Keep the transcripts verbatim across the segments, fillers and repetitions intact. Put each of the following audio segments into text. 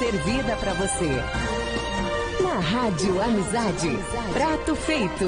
servida para você. Na Rádio Amizade, prato feito.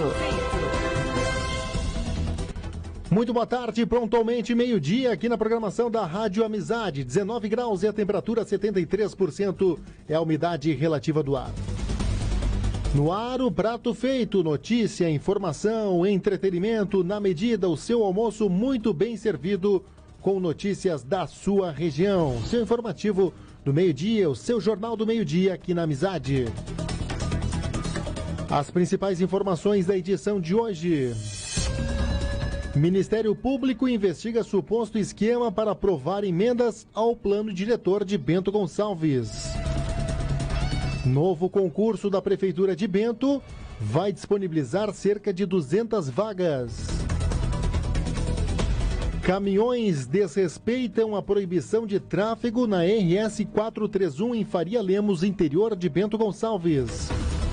Muito boa tarde, pontualmente meio-dia aqui na programação da Rádio Amizade. dezenove graus e a temperatura setenta e três por cento é a umidade relativa do ar. No ar, o prato feito, notícia, informação, entretenimento, na medida, o seu almoço muito bem servido com notícias da sua região. Seu informativo do meio-dia, o seu jornal do meio-dia aqui na Amizade. As principais informações da edição de hoje. Ministério Público investiga suposto esquema para aprovar emendas ao plano diretor de Bento Gonçalves. Novo concurso da Prefeitura de Bento vai disponibilizar cerca de duzentas vagas. Caminhões desrespeitam a proibição de tráfego na R S quatrocentos e trinta e um em Faria Lemos, interior de Bento Gonçalves.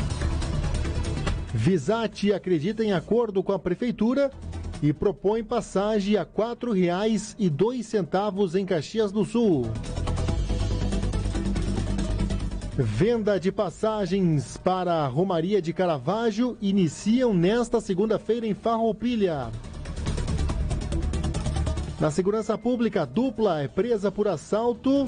Visate acredita em acordo com a Prefeitura e propõe passagem a quatro reais e dois centavos em Caxias do Sul. Venda de passagens para a Romaria de Caravaggio iniciam nesta segunda-feira em Farroupilha. Na segurança pública, dupla é presa por assalto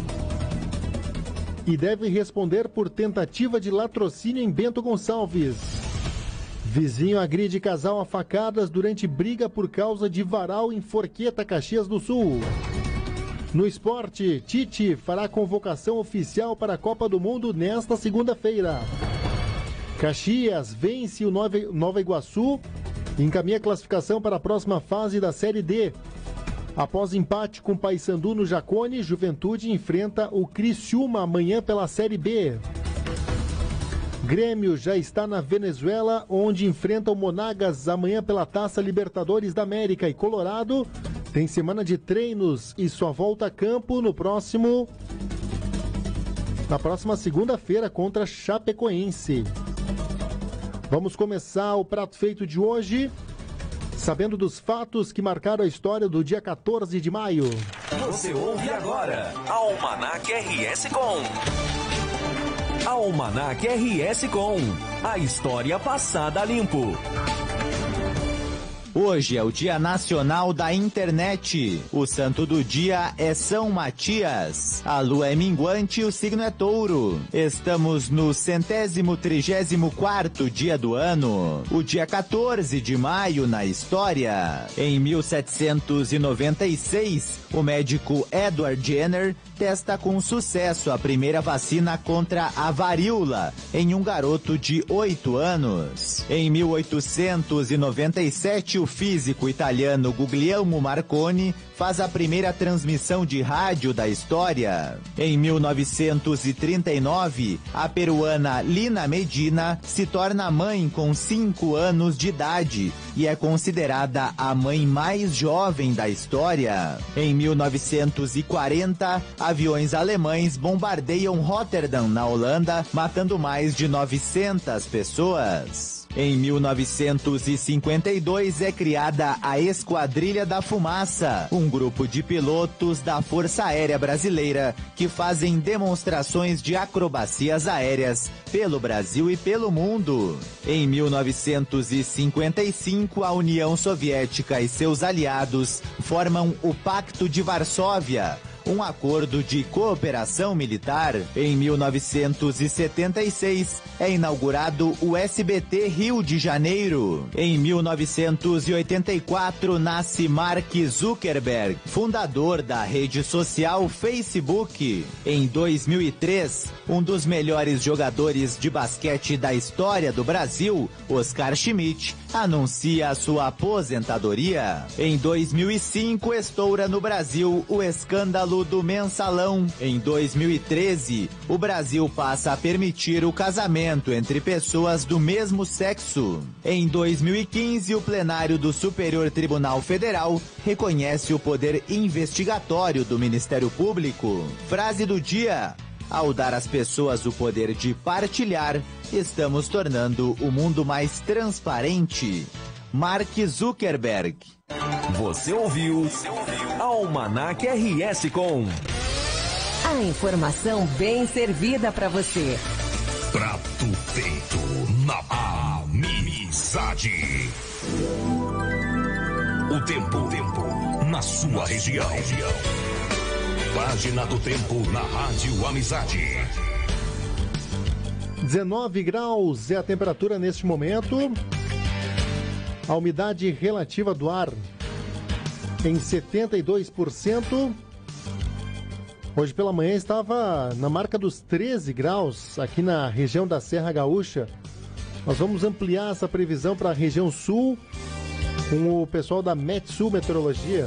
e deve responder por tentativa de latrocínio em Bento Gonçalves. Vizinho agride casal a facadas durante briga por causa de varal em Forqueta, Caxias do Sul. No esporte, Tite fará convocação oficial para a Copa do Mundo nesta segunda-feira. Caxias vence o Nova Iguaçu e encaminha a classificação para a próxima fase da Série D. Após empate com o Paysandu no Jacone, Juventude enfrenta o Criciúma amanhã pela Série B. Grêmio já está na Venezuela, onde enfrenta o Monagas amanhã pela Taça Libertadores da América. E Colorado tem semana de treinos e só volta a campo no próximo... na próxima segunda-feira contra Chapecoense. Vamos começar o prato feito de hoje, sabendo dos fatos que marcaram a história do dia quatorze de maio. Você ouve agora Almanac R S Com. Almanac R S Com. A história passada a limpo. Hoje é o Dia Nacional da Internet. O santo do dia é São Matias. A lua é minguante e o signo é touro. Estamos no centésimo trigésimo quarto dia do ano. O dia quatorze de maio na história. Em mil setecentos e noventa e seis, o médico Edward Jenner testa com sucesso a primeira vacina contra a varíola em um garoto de oito anos. Em mil oitocentos e noventa e sete, o físico italiano Guglielmo Marconi faz a primeira transmissão de rádio da história. Em mil novecentos e trinta e nove, a peruana Lina Medina se torna mãe com cinco anos de idade e é considerada a mãe mais jovem da história. Em mil novecentos e quarenta, aviões alemães bombardeiam Rotterdam, na Holanda, matando mais de novecentas pessoas. Em mil novecentos e cinquenta e dois é criada a Esquadrilha da Fumaça, um grupo de pilotos da Força Aérea Brasileira que fazem demonstrações de acrobacias aéreas pelo Brasil e pelo mundo. Em mil novecentos e cinquenta e cinco, a União Soviética e seus aliados formam o Pacto de Varsóvia, um acordo de cooperação militar. Em mil novecentos e setenta e seis, é inaugurado o S B T Rio de Janeiro. Em mil novecentos e oitenta e quatro, nasce Mark Zuckerberg, fundador da rede social Facebook. Em dois mil e três, um dos melhores jogadores de basquete da história do Brasil, Oscar Schmidt, anuncia sua aposentadoria. Em dois mil e cinco, estoura no Brasil o escândalo do mensalão. Em dois mil e treze, o Brasil passa a permitir o casamento entre pessoas do mesmo sexo. Em dois mil e quinze, o plenário do Superior Tribunal Federal reconhece o poder investigatório do Ministério Público. Frase do dia: ao dar às pessoas o poder de partilhar, estamos tornando o mundo mais transparente. Mark Zuckerberg. Você ouviu Almanac R S Com. A informação bem servida para você. Prato feito na amizade. O tempo, tempo na sua região. Página do tempo na Rádio Amizade. dezenove graus é a temperatura neste momento. A umidade relativa do ar em setenta e dois por cento. Hoje pela manhã estava na marca dos treze graus aqui na região da Serra Gaúcha. Nós vamos ampliar essa previsão para a região sul com o pessoal da Metsul Meteorologia.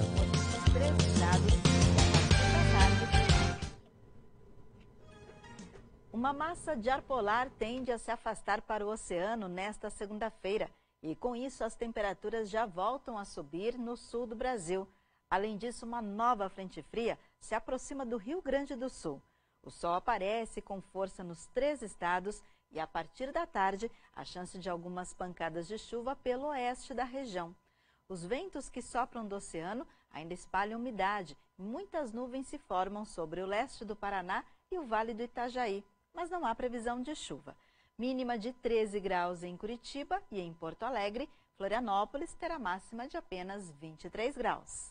Uma massa de ar polar tende a se afastar para o oceano nesta segunda-feira e, com isso, as temperaturas já voltam a subir no sul do Brasil. Além disso, uma nova frente fria se aproxima do Rio Grande do Sul. O sol aparece com força nos três estados e, a partir da tarde, a chance de algumas pancadas de chuva pelo oeste da região. Os ventos que sopram do oceano ainda espalham umidade. Muitas nuvens se formam sobre o leste do Paraná e o Vale do Itajaí, mas não há previsão de chuva. Mínima de treze graus em Curitiba e em Porto Alegre. Florianópolis terá máxima de apenas vinte e três graus.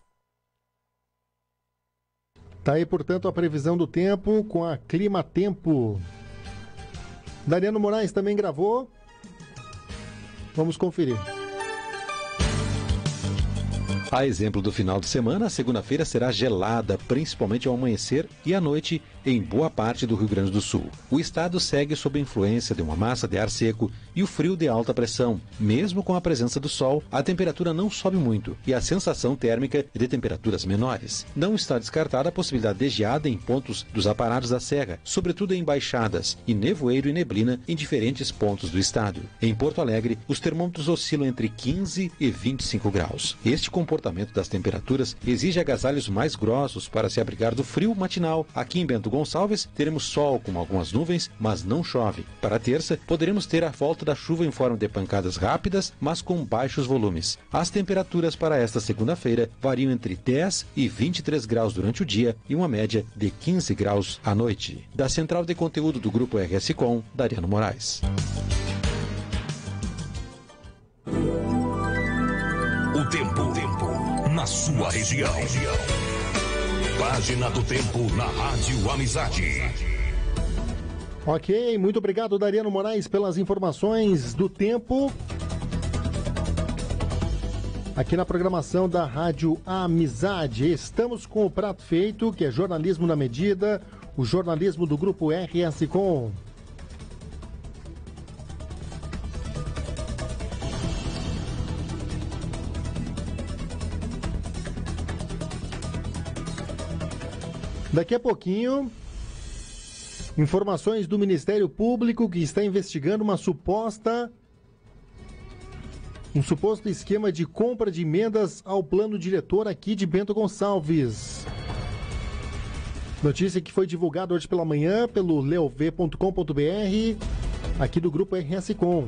Tá aí, portanto, a previsão do tempo com a Clima Tempo. Dariano Moraes também gravou. Vamos conferir. A exemplo do final de semana, a segunda-feira será gelada, principalmente ao amanhecer e à noite, em boa parte do Rio Grande do Sul. O estado segue sob a influência de uma massa de ar seco e o frio de alta pressão. Mesmo com a presença do sol, a temperatura não sobe muito e a sensação térmica é de temperaturas menores. Não está descartada a possibilidade de geada em pontos dos aparados da serra, sobretudo em baixadas, e nevoeiro e neblina em diferentes pontos do estado. Em Porto Alegre, os termômetros oscilam entre quinze e vinte e cinco graus. Este comportamento das temperaturas exige agasalhos mais grossos para se abrigar do frio matinal. Aqui em Bento Gonçalves, teremos sol com algumas nuvens, mas não chove. Para a terça, poderemos ter a volta da chuva em forma de pancadas rápidas, mas com baixos volumes. As temperaturas para esta segunda-feira variam entre dez e vinte e três graus durante o dia e uma média de quinze graus à noite. Da Central de Conteúdo do Grupo R S Com, Dariano Moraes. O tempo, tempo na sua região. Página do tempo na Rádio Amizade. Ok, muito obrigado, Dariano Moraes, pelas informações do tempo. Aqui na programação da Rádio Amizade, estamos com o prato feito, que é jornalismo na medida, o jornalismo do Grupo R S Com. Daqui a pouquinho, informações do Ministério Público que está investigando uma suposta, um suposto esquema de compra de emendas ao plano diretor aqui de Bento Gonçalves. Notícia que foi divulgada hoje pela manhã pelo leov ponto com ponto br, aqui do Grupo R S Com.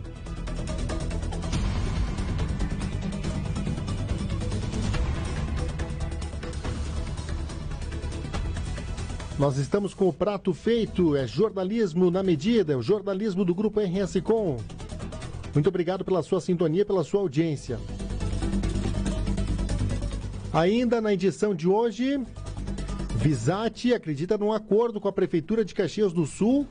Nós estamos com o prato feito, é jornalismo na medida, é o jornalismo do Grupo R S Com. Muito obrigado pela sua sintonia, pela sua audiência. Ainda na edição de hoje, Visate acredita num acordo com a Prefeitura de Caxias do Sul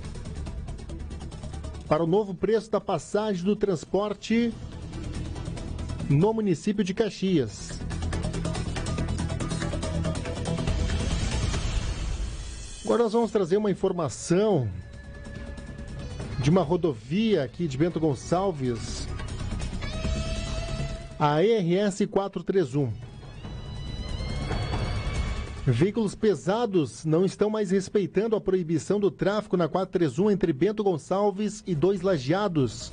para o novo preço da passagem do transporte no município de Caxias. Agora nós vamos trazer uma informação de uma rodovia aqui de Bento Gonçalves, a E R S quatrocentos e trinta e um. Veículos pesados não estão mais respeitando a proibição do tráfego na quatrocentos e trinta e um entre Bento Gonçalves e Dois Lajeados.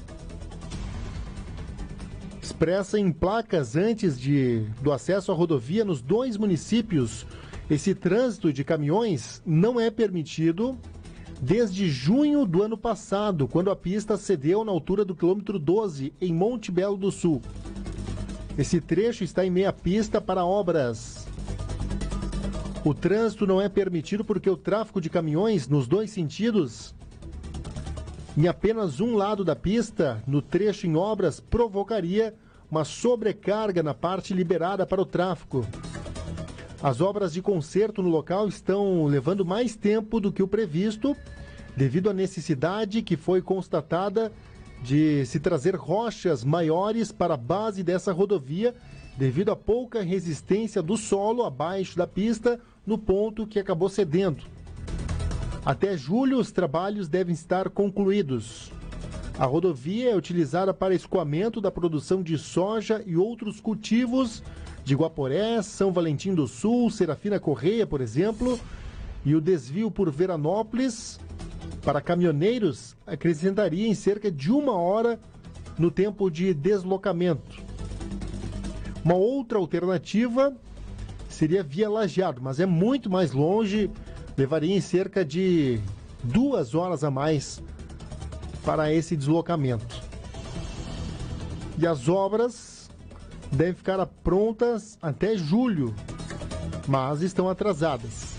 Expressa em placas antes de, do acesso à rodovia nos dois municípios. Esse trânsito de caminhões não é permitido desde junho do ano passado, quando a pista cedeu na altura do quilômetro doze, em Monte Belo do Sul. Esse trecho está em meia pista para obras. O trânsito não é permitido porque o tráfego de caminhões nos dois sentidos, em apenas um lado da pista, no trecho em obras, provocaria uma sobrecarga na parte liberada para o tráfego. As obras de conserto no local estão levando mais tempo do que o previsto, devido à necessidade que foi constatada de se trazer rochas maiores para a base dessa rodovia, devido à pouca resistência do solo abaixo da pista, no ponto que acabou cedendo. Até julho, os trabalhos devem estar concluídos. A rodovia é utilizada para escoamento da produção de soja e outros cultivos de Guaporé, São Valentim do Sul, Serafina Correia, por exemplo, e o desvio por Veranópolis para caminhoneiros acrescentaria em cerca de uma hora no tempo de deslocamento. Uma outra alternativa seria via Lajeado, mas é muito mais longe, levaria em cerca de duas horas a mais para esse deslocamento. E as obras devem ficar prontas até julho, mas estão atrasadas.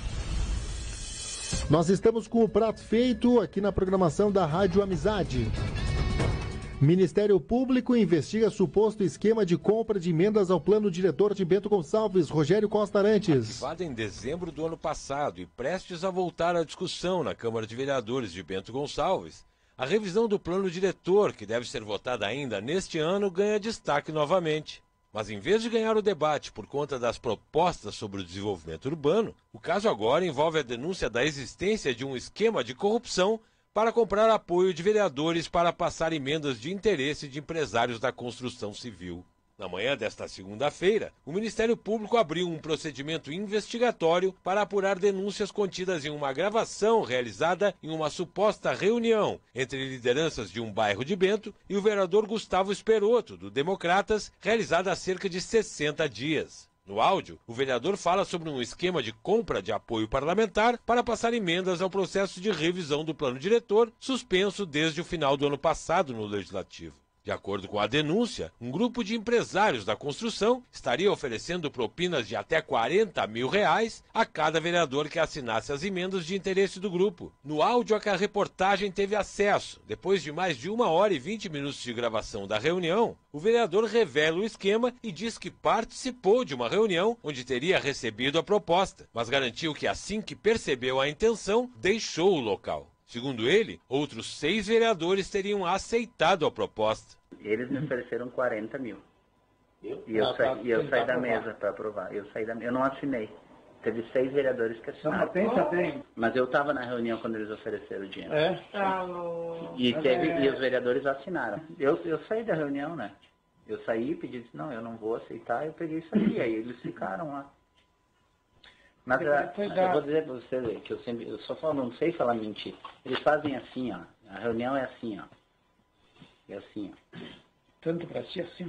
Nós estamos com o prato feito aqui na programação da Rádio Amizade. Ministério Público investiga suposto esquema de compra de emendas ao plano diretor de Bento Gonçalves, Rogério Costa Arantes. Ativada em dezembro do ano passado e prestes a voltar à discussão na Câmara de Vereadores de Bento Gonçalves, a revisão do plano diretor, que deve ser votada ainda neste ano, ganha destaque novamente. Mas em vez de ganhar o debate por conta das propostas sobre o desenvolvimento urbano, o caso agora envolve a denúncia da existência de um esquema de corrupção para comprar apoio de vereadores para passar emendas de interesse de empresários da construção civil. Na manhã desta segunda-feira, o Ministério Público abriu um procedimento investigatório para apurar denúncias contidas em uma gravação realizada em uma suposta reunião entre lideranças de um bairro de Bento e o vereador Gustavo Esperotto, do Democratas, realizada há cerca de sessenta dias. No áudio, o vereador fala sobre um esquema de compra de apoio parlamentar para passar emendas ao processo de revisão do plano diretor, suspenso desde o final do ano passado no Legislativo. De acordo com a denúncia, um grupo de empresários da construção estaria oferecendo propinas de até quarenta mil reais a cada vereador que assinasse as emendas de interesse do grupo. No áudio a que a reportagem teve acesso, depois de mais de uma hora e vinte minutos de gravação da reunião, o vereador revela o esquema e diz que participou de uma reunião onde teria recebido a proposta, mas garantiu que assim que percebeu a intenção, deixou o local. Segundo ele, outros seis vereadores teriam aceitado a proposta. Eles me ofereceram quarenta mil. Eu? E eu, ah, sa... e eu saí da mesa para aprovar. Eu saí da... eu não assinei. Teve seis vereadores que assinaram. Não, pensa bem. Mas eu estava na reunião quando eles ofereceram o dinheiro. É? Ah, no... e, teve... é. E os vereadores assinaram. Eu, eu saí da reunião, né? Eu saí e pedi, não, eu não vou aceitar. Eu peguei isso aqui. Aí eles ficaram lá. Mas eu vou dizer para você que eu sempre, eu só falo, não sei falar mentir. Eles fazem assim, ó. A reunião é assim, ó. É assim, ó. Tanto para si assim.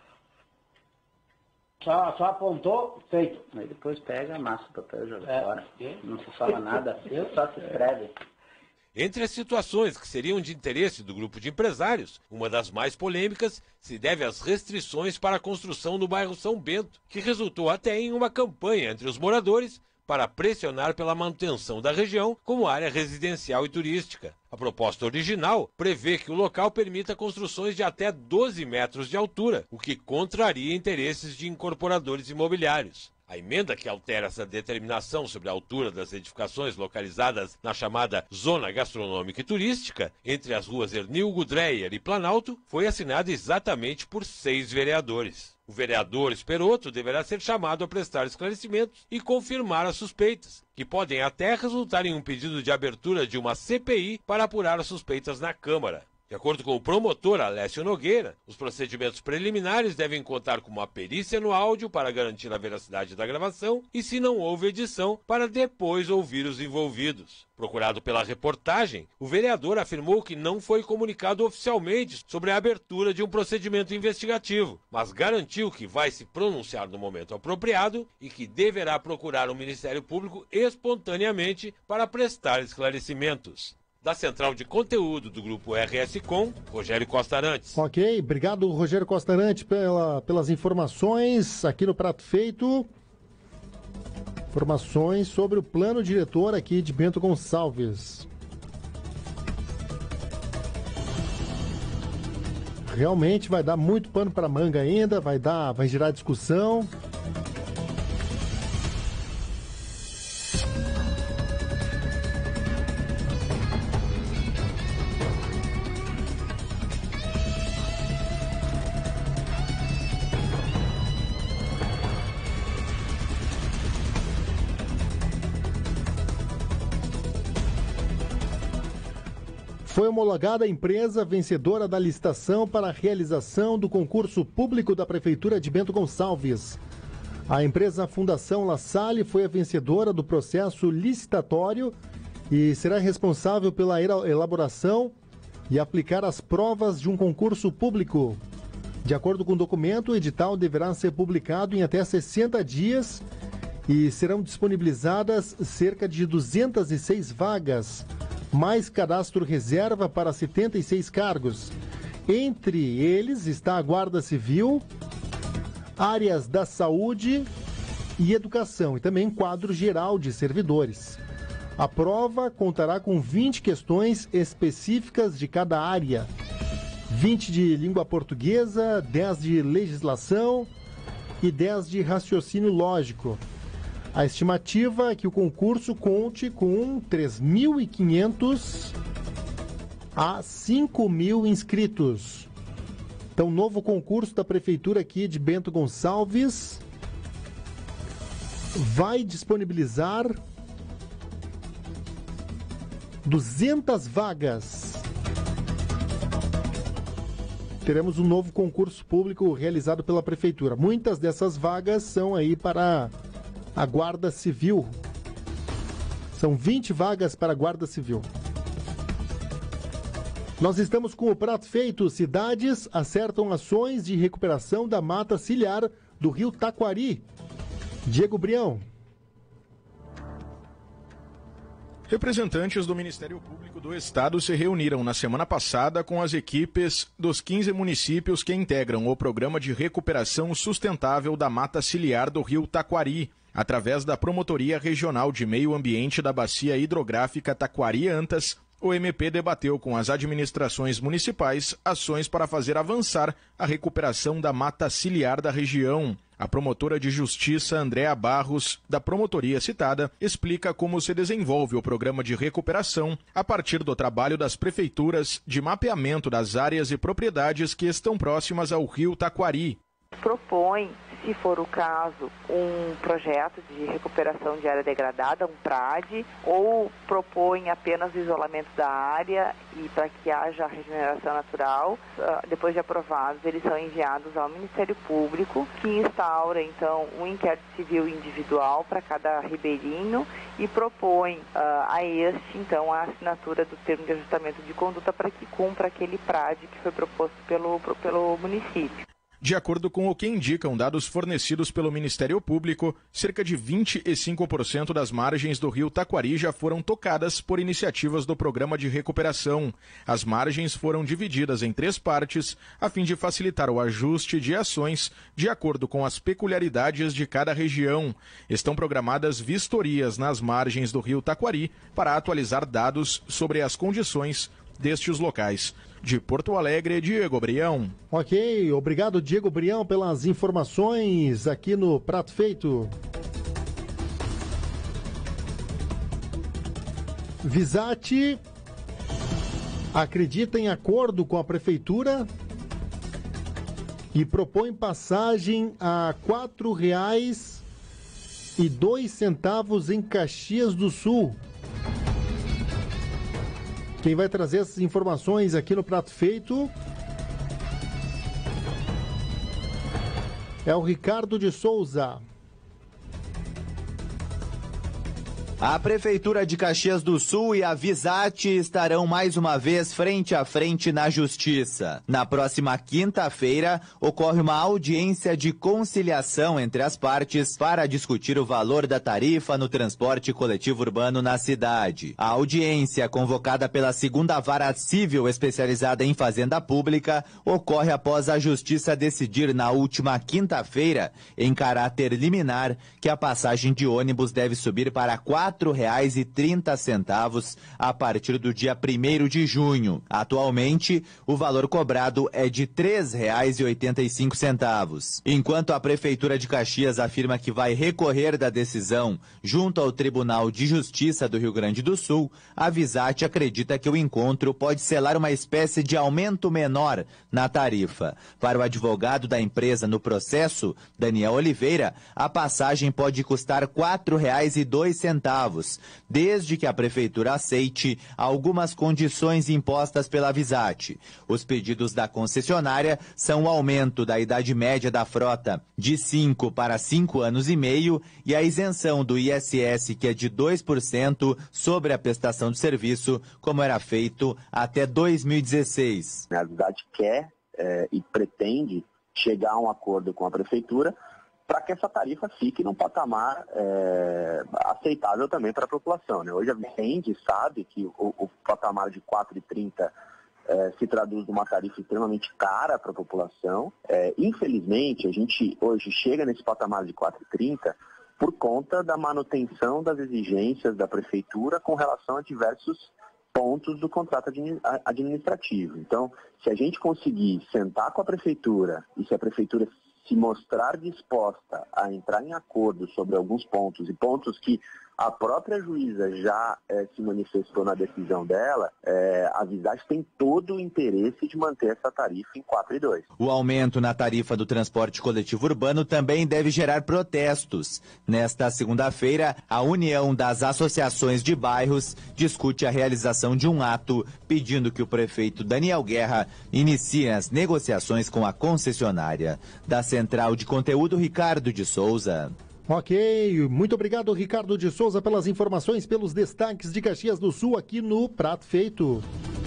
Só, só apontou, feito. Aí depois pega, amassa o papel e joga é. fora. Não se fala nada, só se escreve. Entre as situações que seriam de interesse do grupo de empresários, uma das mais polêmicas se deve às restrições para a construção no bairro São Bento, que resultou até em uma campanha entre os moradores para pressionar pela manutenção da região como área residencial e turística. A proposta original prevê que o local permita construções de até doze metros de altura, o que contraria interesses de incorporadores imobiliários. A emenda que altera essa determinação sobre a altura das edificações localizadas na chamada Zona Gastronômica e Turística, entre as ruas Hernilgo Dreyer e Planalto, foi assinada exatamente por seis vereadores. O vereador Esperotto deverá ser chamado a prestar esclarecimentos e confirmar as suspeitas, que podem até resultar em um pedido de abertura de uma C P I para apurar as suspeitas na Câmara. De acordo com o promotor Alessio Nogueira, os procedimentos preliminares devem contar com uma perícia no áudio para garantir a veracidade da gravação e, se não houve edição, para depois ouvir os envolvidos. Procurado pela reportagem, o vereador afirmou que não foi comunicado oficialmente sobre a abertura de um procedimento investigativo, mas garantiu que vai se pronunciar no momento apropriado e que deverá procurar o Ministério Público espontaneamente para prestar esclarecimentos. Da Central de Conteúdo do Grupo R S Com, Rogério Costa Arantes. Ok, obrigado Rogério Costa Arantes pela, pelas informações aqui no Prato Feito. Informações sobre o plano diretor aqui de Bento Gonçalves. Realmente vai dar muito pano para manga ainda, vai dar, vai gerar discussão. Foi homologada a empresa vencedora da licitação para a realização do concurso público da Prefeitura de Bento Gonçalves. A empresa Fundação La Salle foi a vencedora do processo licitatório e será responsável pela elaboração e aplicar as provas de um concurso público. De acordo com o documento, o edital deverá ser publicado em até sessenta dias e serão disponibilizadas cerca de duzentas e seis vagas, mais cadastro reserva para setenta e seis cargos. Entre eles está a Guarda Civil, áreas da saúde e educação e também quadro geral de servidores. A prova contará com vinte questões específicas de cada área, vinte de língua portuguesa, dez de legislação e dez de raciocínio lógico. A estimativa é que o concurso conte com três mil e quinhentos a cinco mil inscritos. Então, novo concurso da Prefeitura aqui de Bento Gonçalves vai disponibilizar duzentas vagas. Teremos um novo concurso público realizado pela Prefeitura. Muitas dessas vagas são aí para a Guarda Civil. São vinte vagas para a Guarda Civil. Nós estamos com o prato feito. Cidades acertam ações de recuperação da mata ciliar do rio Taquari. Diego Brião. Representantes do Ministério Público do Estado se reuniram na semana passada com as equipes dos quinze municípios que integram o Programa de Recuperação Sustentável da Mata Ciliar do rio Taquari, através da Promotoria Regional de Meio Ambiente da Bacia Hidrográfica Taquari-Antas. O M P debateu com as administrações municipais ações para fazer avançar a recuperação da mata ciliar da região. A promotora de justiça Andréa Barros, da promotoria citada, explica como se desenvolve o programa de recuperação a partir do trabalho das prefeituras de mapeamento das áreas e propriedades que estão próximas ao rio Taquari. Propõe, se for o caso, um projeto de recuperação de área degradada, um P R A D, ou propõe apenas o isolamento da área e para que haja regeneração natural. Depois de aprovados, eles são enviados ao Ministério Público, que instaura, então, um inquérito civil individual para cada ribeirinho e propõe uh, a este, então, a assinatura do termo de ajustamento de conduta para que cumpra aquele P R A D que foi proposto pelo, pelo município. De acordo com o que indicam dados fornecidos pelo Ministério Público, cerca de vinte e cinco por cento das margens do rio Taquari já foram tocadas por iniciativas do Programa de Recuperação. As margens foram divididas em três partes, a fim de facilitar o ajuste de ações de acordo com as peculiaridades de cada região. Estão programadas vistorias nas margens do rio Taquari para atualizar dados sobre as condições destes locais. De Porto Alegre, Diego Brião. Ok, obrigado, Diego Brião, pelas informações aqui no Prato Feito. Visate acredita em acordo com a Prefeitura e propõe passagem a quatro reais e dois centavos em Caxias do Sul. Quem vai trazer essas informações aqui no Prato Feito é o Ricardo de Souza. A Prefeitura de Caxias do Sul e a Visat estarão mais uma vez frente a frente na Justiça. Na próxima quinta-feira, ocorre uma audiência de conciliação entre as partes para discutir o valor da tarifa no transporte coletivo urbano na cidade. A audiência, convocada pela segunda Vara Civil especializada em Fazenda Pública, ocorre após a Justiça decidir na última quinta-feira, em caráter liminar, que a passagem de ônibus deve subir para quatro reais e trinta centavos a partir do dia primeiro de junho. Atualmente, o valor cobrado é de três reais e oitenta e cinco centavos. Enquanto a Prefeitura de Caxias afirma que vai recorrer da decisão junto ao Tribunal de Justiça do Rio Grande do Sul, a Visat acredita que o encontro pode selar uma espécie de aumento menor na tarifa. Para o advogado da empresa no processo, Daniel Oliveira, a passagem pode custar quatro reais e dois centavos, desde que a Prefeitura aceite algumas condições impostas pela Visat. Os pedidos da concessionária são o aumento da idade média da frota de cinco para cinco anos e meio e a isenção do I S S, que é de dois por cento sobre a prestação de serviço, como era feito até dois mil e dezesseis. A Visat quer é, e pretende chegar a um acordo com a Prefeitura para que essa tarifa fique num patamar é, aceitável também para a população, né? Hoje a gente sabe que o, o patamar de quatro reais e trinta centavos é, se traduz numa tarifa extremamente cara para a população. É, infelizmente, a gente hoje chega nesse patamar de quatro reais e trinta centavos por conta da manutenção das exigências da Prefeitura com relação a diversos pontos do contrato administrativo. Então, se a gente conseguir sentar com a Prefeitura e se a Prefeitura se mostrar disposta a entrar em acordo sobre alguns pontos, e pontos que a própria juíza já é, se manifestou na decisão dela, é, a Visat tem todo o interesse de manter essa tarifa em quatro reais e dois centavos. O aumento na tarifa do transporte coletivo urbano também deve gerar protestos. Nesta segunda-feira, a União das Associações de Bairros discute a realização de um ato pedindo que o prefeito Daniel Guerra inicie as negociações com a concessionária. Da Central de Conteúdo, Ricardo de Souza. Ok, muito obrigado, Ricardo de Souza, pelas informações, pelos destaques de Caxias do Sul aqui no Prato Feito.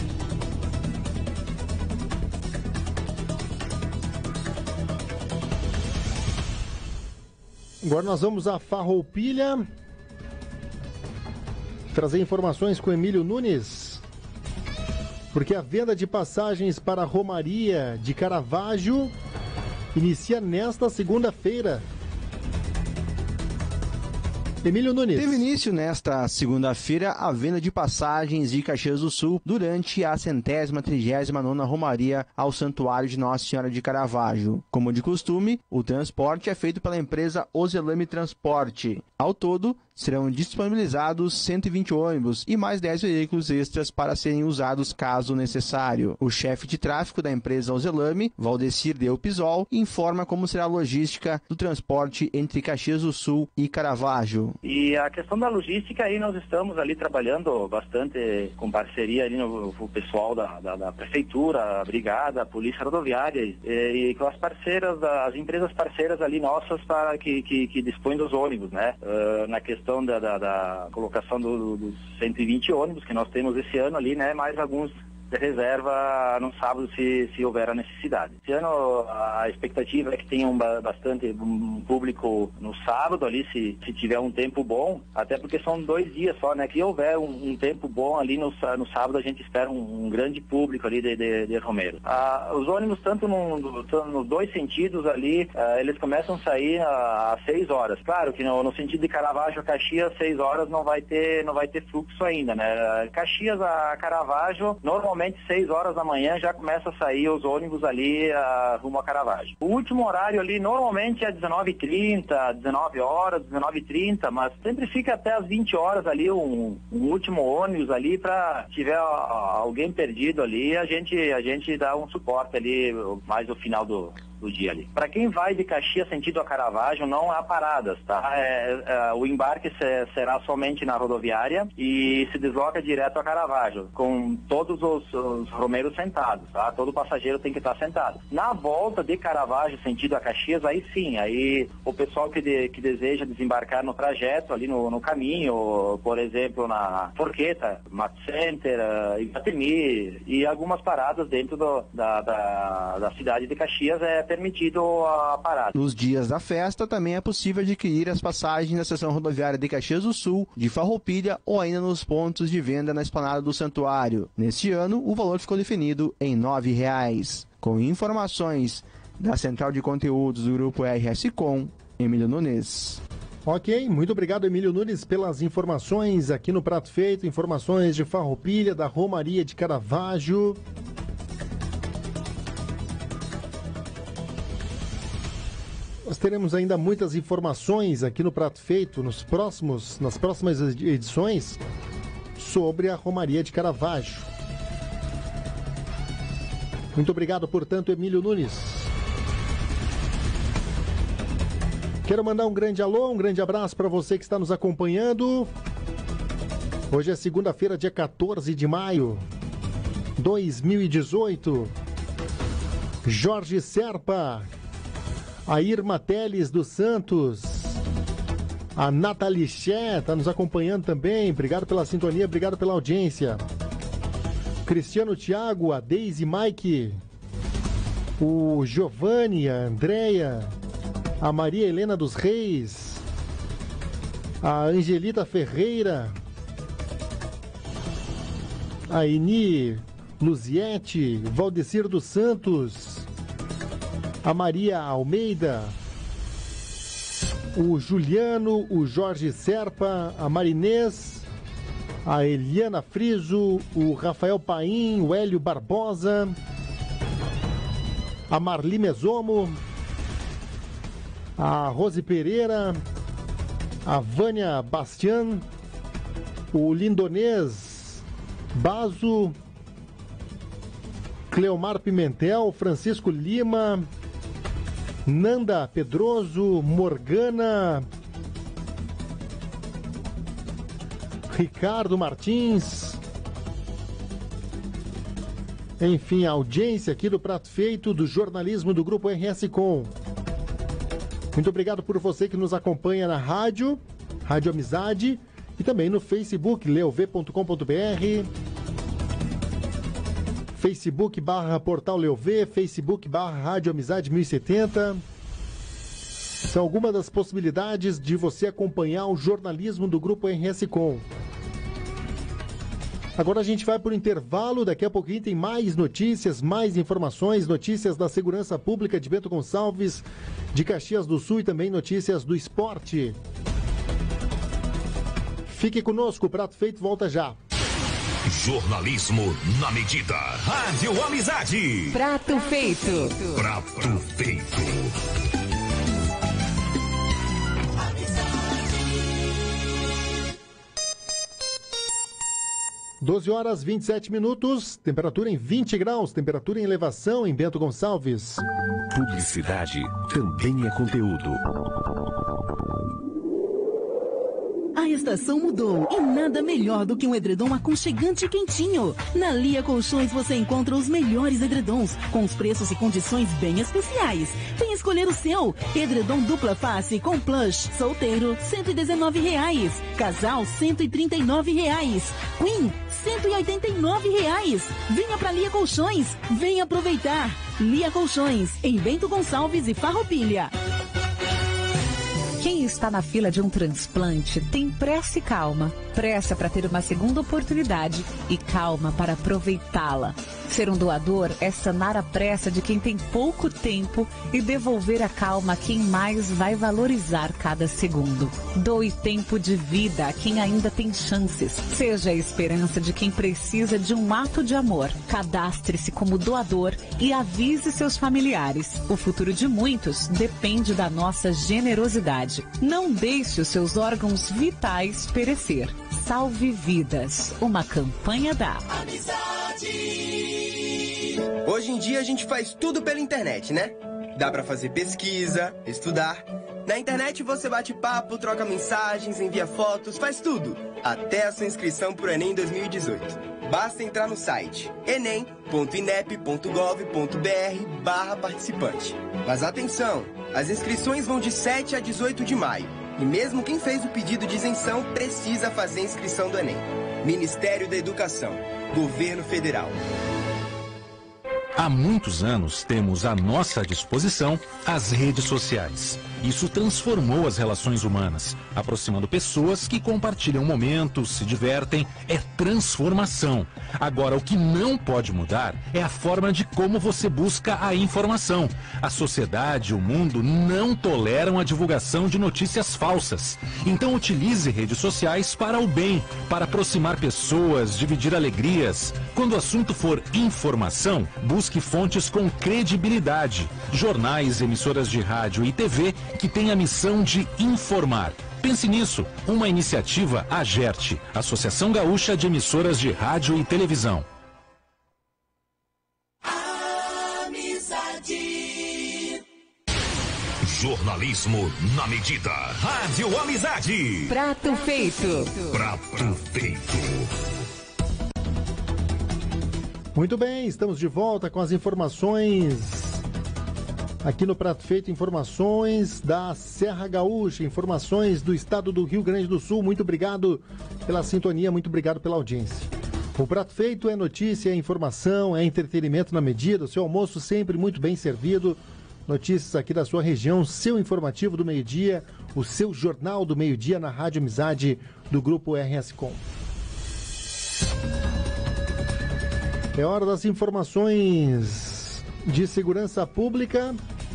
Agora nós vamos a Farroupilha trazer informações com Emílio Nunes, porque a venda de passagens para a Romaria de Caravaggio inicia nesta segunda-feira. Emílio Nunes. Teve início nesta segunda-feira a venda de passagens de Caxias do Sul durante a centésima trigésima nona Romaria ao Santuário de Nossa Senhora de Caravaggio. Como de costume, o transporte é feito pela empresa Ozelame Transporte. Ao todo, serão disponibilizados cento e vinte ônibus e mais dez veículos extras para serem usados caso necessário. O chefe de tráfego da empresa Ozelame, Valdecir Del Pisol, informa como será a logística do transporte entre Caxias do Sul e Caravaggio. E a questão da logística, aí nós estamos ali trabalhando bastante com parceria ali no, no pessoal da, da, da Prefeitura, a Brigada, a Polícia Rodoviária e, e com as parceiras, as empresas parceiras ali nossas para que, que, que dispõem dos ônibus, né? Uh, na questão da, da, da colocação do, dos cento e vinte ônibus que nós temos esse ano ali, né? Mais alguns de reserva no sábado se, se houver a necessidade. Esse ano a expectativa é que tenha um bastante um público no sábado ali, se, se tiver um tempo bom, até porque são dois dias só, né? Que houver um, um tempo bom ali no, no sábado, a gente espera um, um grande público ali de, de, de Romero. Ah, os ônibus, tanto no, no, nos dois sentidos ali, ah, eles começam a sair às seis horas. Claro que no, no sentido de Caravaggio a Caxias, seis horas não vai ter, não vai ter fluxo ainda, né? Caxias a Caravaggio, normalmente seis horas da manhã já começa a sair os ônibus ali uh, rumo a Caravaggio. O último horário ali normalmente é dezenove e trinta, dezenove horas, dezenove e trinta, mas sempre fica até as vinte horas ali um, um último ônibus ali para tiver uh, alguém perdido ali, a gente, a gente dá um suporte ali mais no final do, do dia ali. Para quem vai de Caxias sentido a Caravaggio, não há paradas, tá? É, é, o embarque se, será somente na rodoviária e se desloca direto a Caravaggio, com todos os, os romeiros sentados, tá? Todo passageiro tem que estar sentado. Na volta de Caravaggio sentido a Caxias, aí sim, aí o pessoal que, de, que deseja desembarcar no trajeto, ali no, no caminho, por exemplo, na Forqueta, Mat Center, uh, Itatemi e algumas paradas dentro do, da, da, da cidade de Caxias é permitido a parada. Nos dias da festa também é possível adquirir as passagens na seção rodoviária de Caxias do Sul, de Farroupilha ou ainda nos pontos de venda na esplanada do Santuário. Neste ano, o valor ficou definido em nove reais. Com informações da Central de Conteúdos do Grupo R S Com, Emílio Nunes. Ok, muito obrigado, Emílio Nunes, pelas informações aqui no Prato Feito, informações de Farroupilha, da Romaria de Caravaggio. Nós teremos ainda muitas informações aqui no Prato Feito nos próximos, nas próximas edições sobre a Romaria de Caravaggio. Muito obrigado, portanto, Emílio Nunes. Quero mandar um grande alô, um grande abraço para você que está nos acompanhando. Hoje é segunda-feira, dia quatorze de maio de dois mil e dezoito. Jorge Serpa, a Irma Teles dos Santos, a Nathalie Ché está nos acompanhando também. Obrigado pela sintonia, obrigado pela audiência. Cristiano Thiago, a Deise Mike, o Giovanni, a Andréia, a Maria Helena dos Reis, a Angelita Ferreira, a Eni Luziete, Valdecir dos Santos, a Maria Almeida, o Juliano, o Jorge Serpa, a Marinês, a Eliana Friso, o Rafael Paim, o Hélio Barbosa, a Marli Mesomo, a Rose Pereira, a Vânia Bastian, o Lindonês Bazo, Cleomar Pimentel, Francisco Lima, Nanda Pedroso, Morgana, Ricardo Martins, enfim, a audiência aqui do Prato Feito, do jornalismo do Grupo R S Com. Muito obrigado por você que nos acompanha na rádio, Rádio Amizade, e também no Facebook, leov ponto com ponto br, Facebook barra Portal Leov, Facebook barra Rádio Amizade mil e setenta. São algumas das possibilidades de você acompanhar o jornalismo do Grupo R S Com. Agora a gente vai por intervalo, daqui a pouquinho tem mais notícias, mais informações, notícias da segurança pública de Bento Gonçalves, de Caxias do Sul e também notícias do esporte. Fique conosco, o Prato Feito volta já. Jornalismo na medida. Rádio Amizade. Prato Feito. Prato Feito. doze horas e vinte e sete minutos, temperatura em vinte graus, temperatura em elevação em Bento Gonçalves. Publicidade também é conteúdo. A estação mudou e nada melhor do que um edredom aconchegante e quentinho. Na Lia Colchões você encontra os melhores edredons, com os preços e condições bem especiais. Venha escolher o seu. Edredom dupla face com plush, solteiro, cento e dezenove reais. Casal, cento e trinta e nove reais. Queen, cento e oitenta e nove reais. Venha pra Lia Colchões, venha aproveitar. Lia Colchões, em Bento Gonçalves e Farroupilha. Quem está na fila de um transplante tem pressa e calma. Pressa para ter uma segunda oportunidade e calma para aproveitá-la. Ser um doador é sanar a pressa de quem tem pouco tempo e devolver a calma a quem mais vai valorizar cada segundo. Doe tempo de vida a quem ainda tem chances. Seja a esperança de quem precisa de um ato de amor. Cadastre-se como doador e avise seus familiares. O futuro de muitos depende da nossa generosidade. Não deixe os seus órgãos vitais perecer. Salve vidas. Uma campanha da Amizade. Hoje em dia a gente faz tudo pela internet, né? Dá pra fazer pesquisa, estudar. Na internet você bate papo, troca mensagens, envia fotos, faz tudo. Até a sua inscrição pro Enem dois mil e dezoito. Basta entrar no site enem ponto inep ponto gov ponto br barra participante. Mas atenção, as inscrições vão de sete a dezoito de maio. E mesmo quem fez o pedido de isenção precisa fazer a inscrição do Enem. Ministério da Educação, Governo Federal. Há muitos anos temos à nossa disposição as redes sociais. Isso transformou as relações humanas, aproximando pessoas que compartilham momentos, se divertem. É transformação. Agora, o que não pode mudar é a forma de como você busca a informação. A sociedade e o mundo não toleram a divulgação de notícias falsas. Então, utilize redes sociais para o bem, para aproximar pessoas, dividir alegrias. Quando o assunto for informação, busque fontes com credibilidade. Jornais, emissoras de rádio e T V que têm a missão de informar. Pense nisso, uma iniciativa AGERT, Associação Gaúcha de Emissoras de Rádio e Televisão. Amizade. Jornalismo na medida. Rádio Amizade. Prato feito. Prato feito. Muito bem, estamos de volta com as informações aqui no Prato Feito, informações da Serra Gaúcha, informações do estado do Rio Grande do Sul. Muito obrigado pela sintonia, muito obrigado pela audiência. O Prato Feito é notícia, é informação, é entretenimento na medida, o seu almoço sempre muito bem servido. Notícias aqui da sua região, seu informativo do meio-dia, o seu jornal do meio-dia na Rádio Amizade do Grupo R S Com. É hora das informações de segurança pública.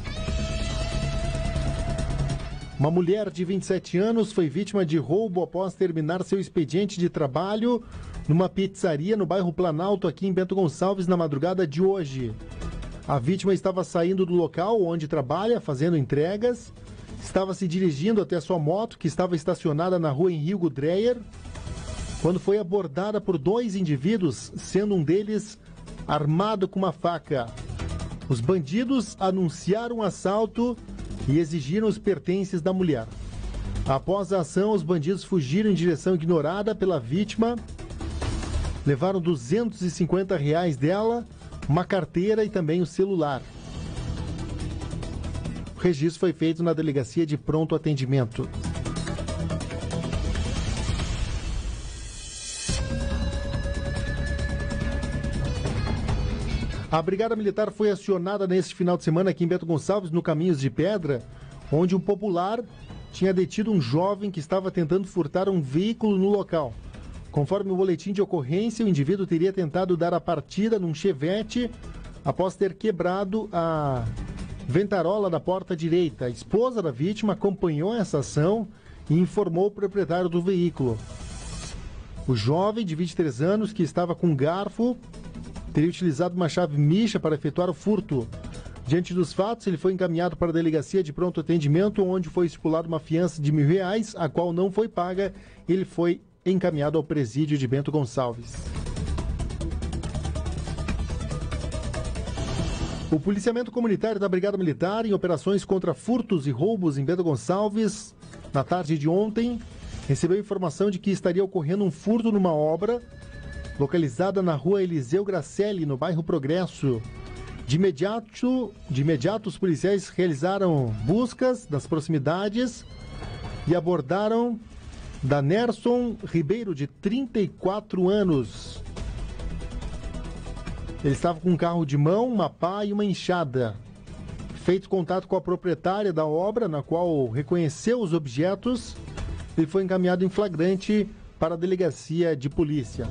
Uma mulher de vinte e sete anos foi vítima de roubo após terminar seu expediente de trabalho numa pizzaria no bairro Planalto, aqui em Bento Gonçalves, na madrugada de hoje. A vítima estava saindo do local onde trabalha, fazendo entregas, estava se dirigindo até sua moto, que estava estacionada na rua Henrique Dreyer, quando foi abordada por dois indivíduos, sendo um deles armado com uma faca. Os bandidos anunciaram o assalto e exigiram os pertences da mulher. Após a ação, os bandidos fugiram em direção ignorada pela vítima, levaram duzentos e cinquenta reais dela, uma carteira e também o celular. O registro foi feito na delegacia de pronto atendimento. A Brigada Militar foi acionada neste final de semana aqui em Bento Gonçalves, no Caminhos de Pedra, onde um popular tinha detido um jovem que estava tentando furtar um veículo no local. Conforme o boletim de ocorrência, o indivíduo teria tentado dar a partida num Chevette após ter quebrado a ventarola da porta direita. A esposa da vítima acompanhou essa ação e informou o proprietário do veículo. O jovem, de vinte e três anos, que estava com um garfo, teria utilizado uma chave micha para efetuar o furto. Diante dos fatos, ele foi encaminhado para a delegacia de pronto atendimento, onde foi estipulada uma fiança de mil reais, a qual não foi paga. Ele foi encaminhado ao presídio de Bento Gonçalves. O policiamento comunitário da Brigada Militar, em operações contra furtos e roubos em Bento Gonçalves, na tarde de ontem, recebeu informação de que estaria ocorrendo um furto numa obra localizada na rua Eliseu Gracelli, no bairro Progresso. De imediato, de imediato, os policiais realizaram buscas nas proximidades e abordaram Danerson Ribeiro, de trinta e quatro anos. Ele estava com um carro de mão, uma pá e uma enxada. Feito contato com a proprietária da obra, na qual reconheceu os objetos, ele foi encaminhado em flagrante para a delegacia de polícia.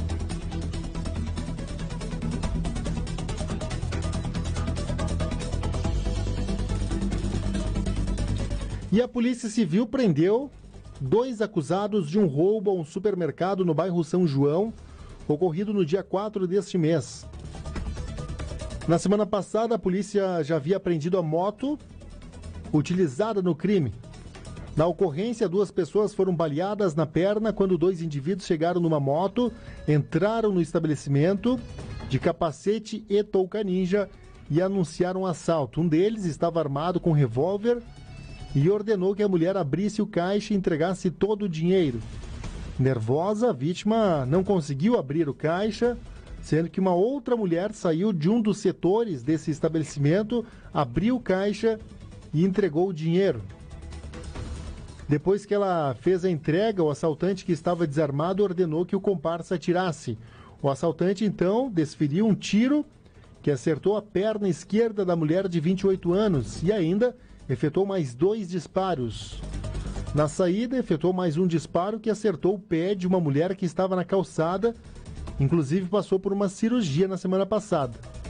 E a Polícia Civil prendeu dois acusados de um roubo a um supermercado no bairro São João, ocorrido no dia quatro deste mês. Na semana passada, a polícia já havia apreendido a moto utilizada no crime. Na ocorrência, duas pessoas foram baleadas na perna quando dois indivíduos chegaram numa moto, entraram no estabelecimento de capacete e touca ninja e anunciaram um assalto. Um deles estava armado com revólver e ordenou que a mulher abrisse o caixa e entregasse todo o dinheiro. Nervosa, a vítima não conseguiu abrir o caixa, sendo que uma outra mulher saiu de um dos setores desse estabelecimento, abriu o caixa e entregou o dinheiro. Depois que ela fez a entrega, o assaltante que estava desarmado ordenou que o comparsa atirasse. O assaltante, então, desferiu um tiro que acertou a perna esquerda da mulher de vinte e oito anos e ainda efetuou mais dois disparos. Na saída, efetuou mais um disparo que acertou o pé de uma mulher que estava na calçada, inclusive passou por uma cirurgia na semana passada.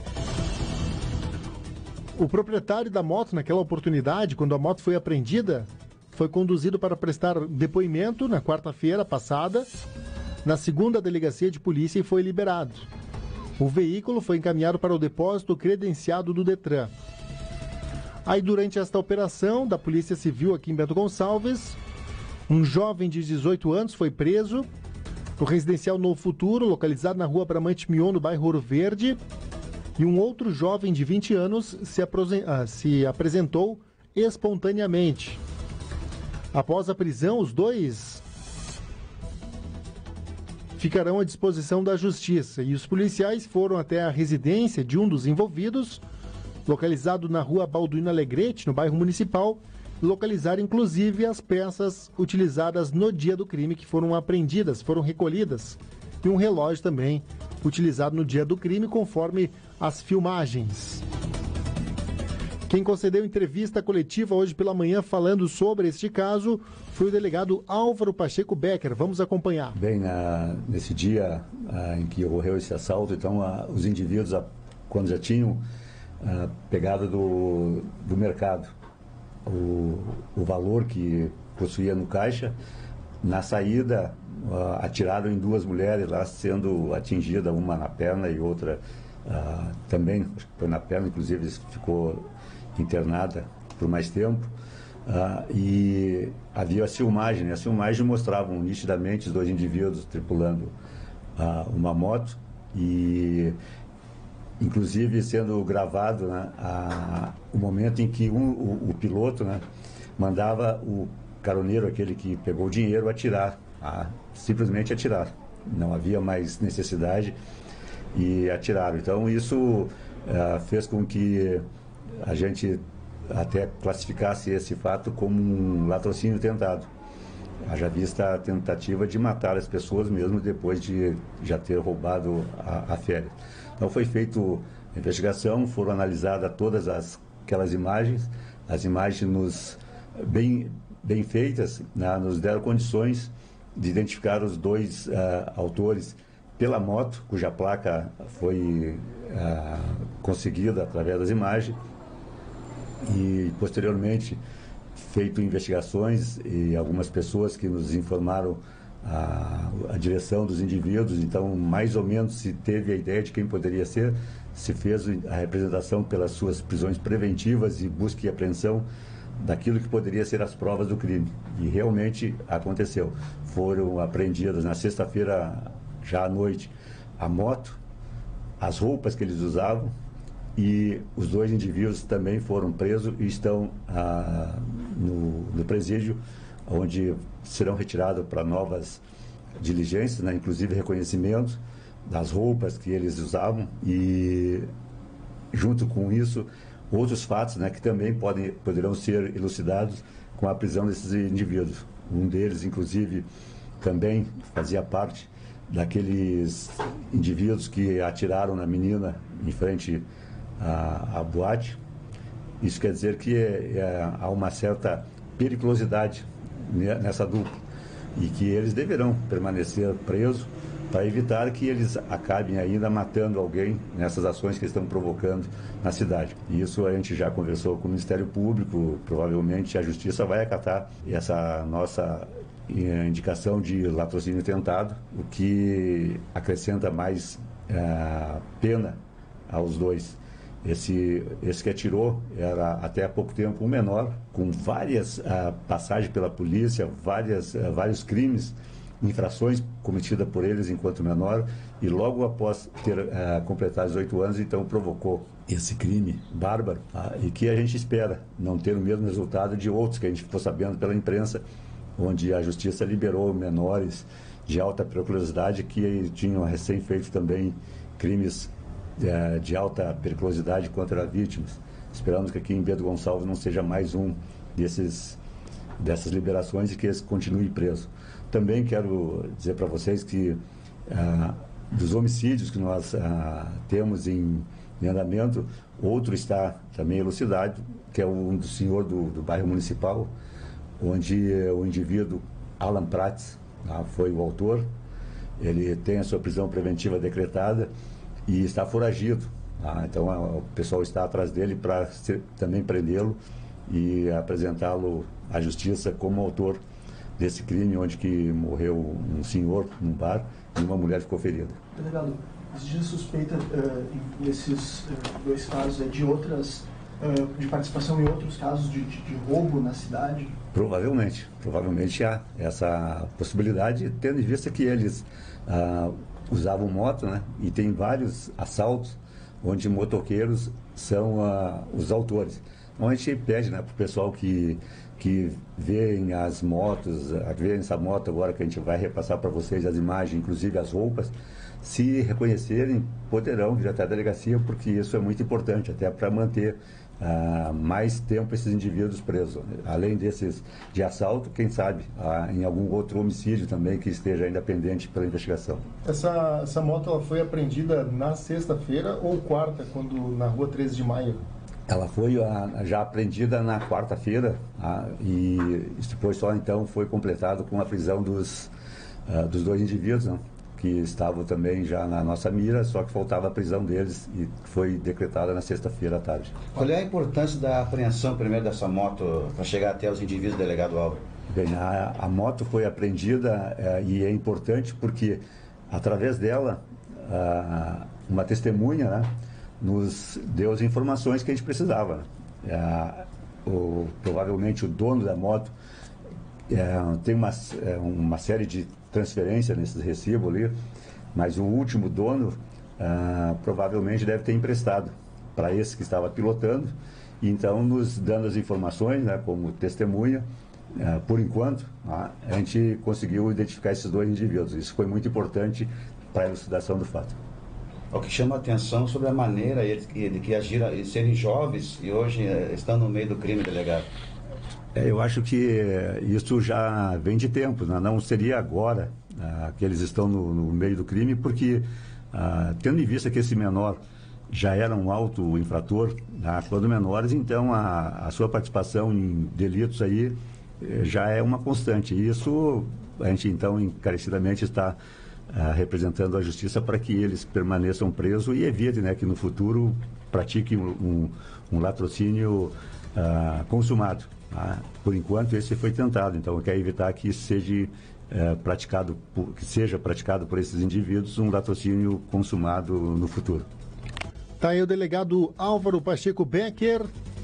O proprietário da moto, naquela oportunidade, quando a moto foi apreendida, foi conduzido para prestar depoimento na quarta-feira passada, na segunda delegacia de polícia, e foi liberado. O veículo foi encaminhado para o depósito credenciado do Detran. Aí, durante esta operação da Polícia Civil aqui em Bento Gonçalves, um jovem de dezoito anos foi preso no residencial Novo Futuro, localizado na rua Bramante Mion, no bairro Ouro Verde, e um outro jovem de vinte anos se, ah, se apresentou espontaneamente. Após a prisão, os dois ficarão à disposição da Justiça e os policiais foram até a residência de um dos envolvidos, localizado na rua Balduino Alegrete, no bairro Municipal, localizar inclusive as peças utilizadas no dia do crime que foram apreendidas, foram recolhidas, e um relógio também utilizado no dia do crime, conforme as filmagens. Quem concedeu entrevista coletiva hoje pela manhã falando sobre este caso foi o delegado Álvaro Pacheco Becker. Vamos acompanhar. Bem, na, nesse dia ah, em que ocorreu esse assalto, então ah, os indivíduos, ah, quando já tinham a pegada do, do mercado, o, o valor que possuía no caixa, na saída uh, atiraram em duas mulheres lá, sendo atingida, uma na perna e outra uh, também, acho que foi na perna, inclusive ficou internada por mais tempo, uh, e havia a filmagem, as filmagens mostravam nitidamente os dois indivíduos tripulando uh, uma moto e inclusive sendo gravado, né, a, o momento em que um, o, o piloto, né, mandava o caroneiro, aquele que pegou o dinheiro, atirar, a, simplesmente atirar. Não havia mais necessidade e atiraram. Então isso uh, fez com que a gente até classificasse esse fato como um latrocínio tentado. Haja vista a tentativa de matar as pessoas mesmo depois de já ter roubado a, a férias. Então foi feita a investigação, foram analisadas todas as, aquelas imagens, as imagens nos, bem, bem feitas, né, nos deram condições de identificar os dois uh, autores pela moto, cuja placa foi uh, conseguida através das imagens, e posteriormente feito investigações e algumas pessoas que nos informaram A, a direção dos indivíduos, então mais ou menos se teve a ideia de quem poderia ser, se fez a representação pelas suas prisões preventivas e busca e apreensão daquilo que poderia ser as provas do crime. E realmente aconteceu. Foram apreendidas na sexta-feira, já à noite, a moto, as roupas que eles usavam, e os dois indivíduos também foram presos e estão ah, no, no presídio, onde serão retirados para novas diligências, né, inclusive reconhecimento das roupas que eles usavam e, junto com isso, outros fatos, né, que também podem, poderão ser elucidados com a prisão desses indivíduos. Um deles, inclusive, também fazia parte daqueles indivíduos que atiraram na menina em frente à, à boate. Isso quer dizer que é, é, há uma certa periculosidade nessa dupla e que eles deverão permanecer presos para evitar que eles acabem ainda matando alguém nessas ações que estão provocando na cidade. E isso a gente já conversou com o Ministério Público, provavelmente a Justiça vai acatar essa nossa indicação de latrocínio tentado, o que acrescenta mais uh, pena aos dois. Esse, esse que atirou era até há pouco tempo um menor, com várias uh, passagens pela polícia, várias, uh, vários crimes infrações cometidas por eles enquanto menor, e logo após ter uh, completado dezoito anos, então provocou esse crime bárbaro, tá? E que a gente espera não ter o mesmo resultado de outros que a gente ficou sabendo pela imprensa, onde a justiça liberou menores de alta periculosidade que tinham recém feito também crimes uh, de alta periculosidade contra vítimas. Esperamos que aqui em Bento Gonçalves não seja mais um desses, dessas liberações e que eles continuem presos. Também quero dizer para vocês que ah, dos homicídios que nós ah, temos em, em andamento, outro está também elucidado, que é um do senhor do, do bairro municipal, onde eh, o indivíduo Alan Prats ah, foi o autor. Ele tem a sua prisão preventiva decretada e está foragido. Ah, então a, o pessoal está atrás dele para também prendê-lo e apresentá-lo à justiça como autor desse crime, onde que morreu um senhor num bar e uma mulher ficou ferida. Delegado, existe suspeita uh, nesses uh, dois casos é de outras, uh, de participação em outros casos de, de, de roubo na cidade? Provavelmente, provavelmente há essa possibilidade, tendo em vista que eles uh, usavam moto, né? E tem vários assaltos onde motoqueiros são uh, os autores. Então a gente pede, né, para o pessoal que que veem as motos, veem essa moto agora que a gente vai repassar para vocês as imagens, inclusive as roupas, se reconhecerem, poderão vir até a delegacia, porque isso é muito importante, até para manter uh, mais tempo esses indivíduos presos. Além desses de assalto, quem sabe, uh, em algum outro homicídio também que esteja ainda pendente pela investigação. Essa, essa moto ela foi apreendida na sexta-feira ou quarta, quando na rua treze de maio? Ela foi a, já apreendida na quarta-feira, a, e depois só então foi completado com a prisão dos, uh, dos dois indivíduos, né, que estavam também já na nossa mira, só que faltava a prisão deles e foi decretada na sexta-feira à tarde. Qual é a importância da apreensão primeiro dessa moto para chegar até os indivíduos, delegado Álvaro? Bem, a, a moto foi apreendida uh, e é importante porque através dela uh, uma testemunha, né, nos deu as informações que a gente precisava. É, o, provavelmente o dono da moto é, tem uma, é, uma série de transferências nesses recibos ali, mas o último dono é, provavelmente deve ter emprestado para esse que estava pilotando, e então nos dando as informações, né, como testemunha, é, por enquanto, a gente conseguiu identificar esses dois indivíduos. Isso foi muito importante para a elucidação do fato. O que chama a atenção sobre a maneira de que, de que agiram, eles serem jovens e hoje estão no meio do crime, delegado. É, eu acho que isso já vem de tempo, né? Não seria agora ah, que eles estão no, no meio do crime, porque ah, tendo em vista que esse menor já era um alto infrator, né? Quando menores, então a, a sua participação em delitos aí eh, já é uma constante. E isso a gente então encarecidamente está Uh, representando a justiça para que eles permaneçam presos e evitem, né, que no futuro pratiquem um, um, um latrocínio uh, consumado. Tá? Por enquanto esse foi tentado, então quer evitar que seja uh, praticado por, que seja praticado por esses indivíduos um latrocínio consumado no futuro. Tá aí o delegado Álvaro Pacheco Becker,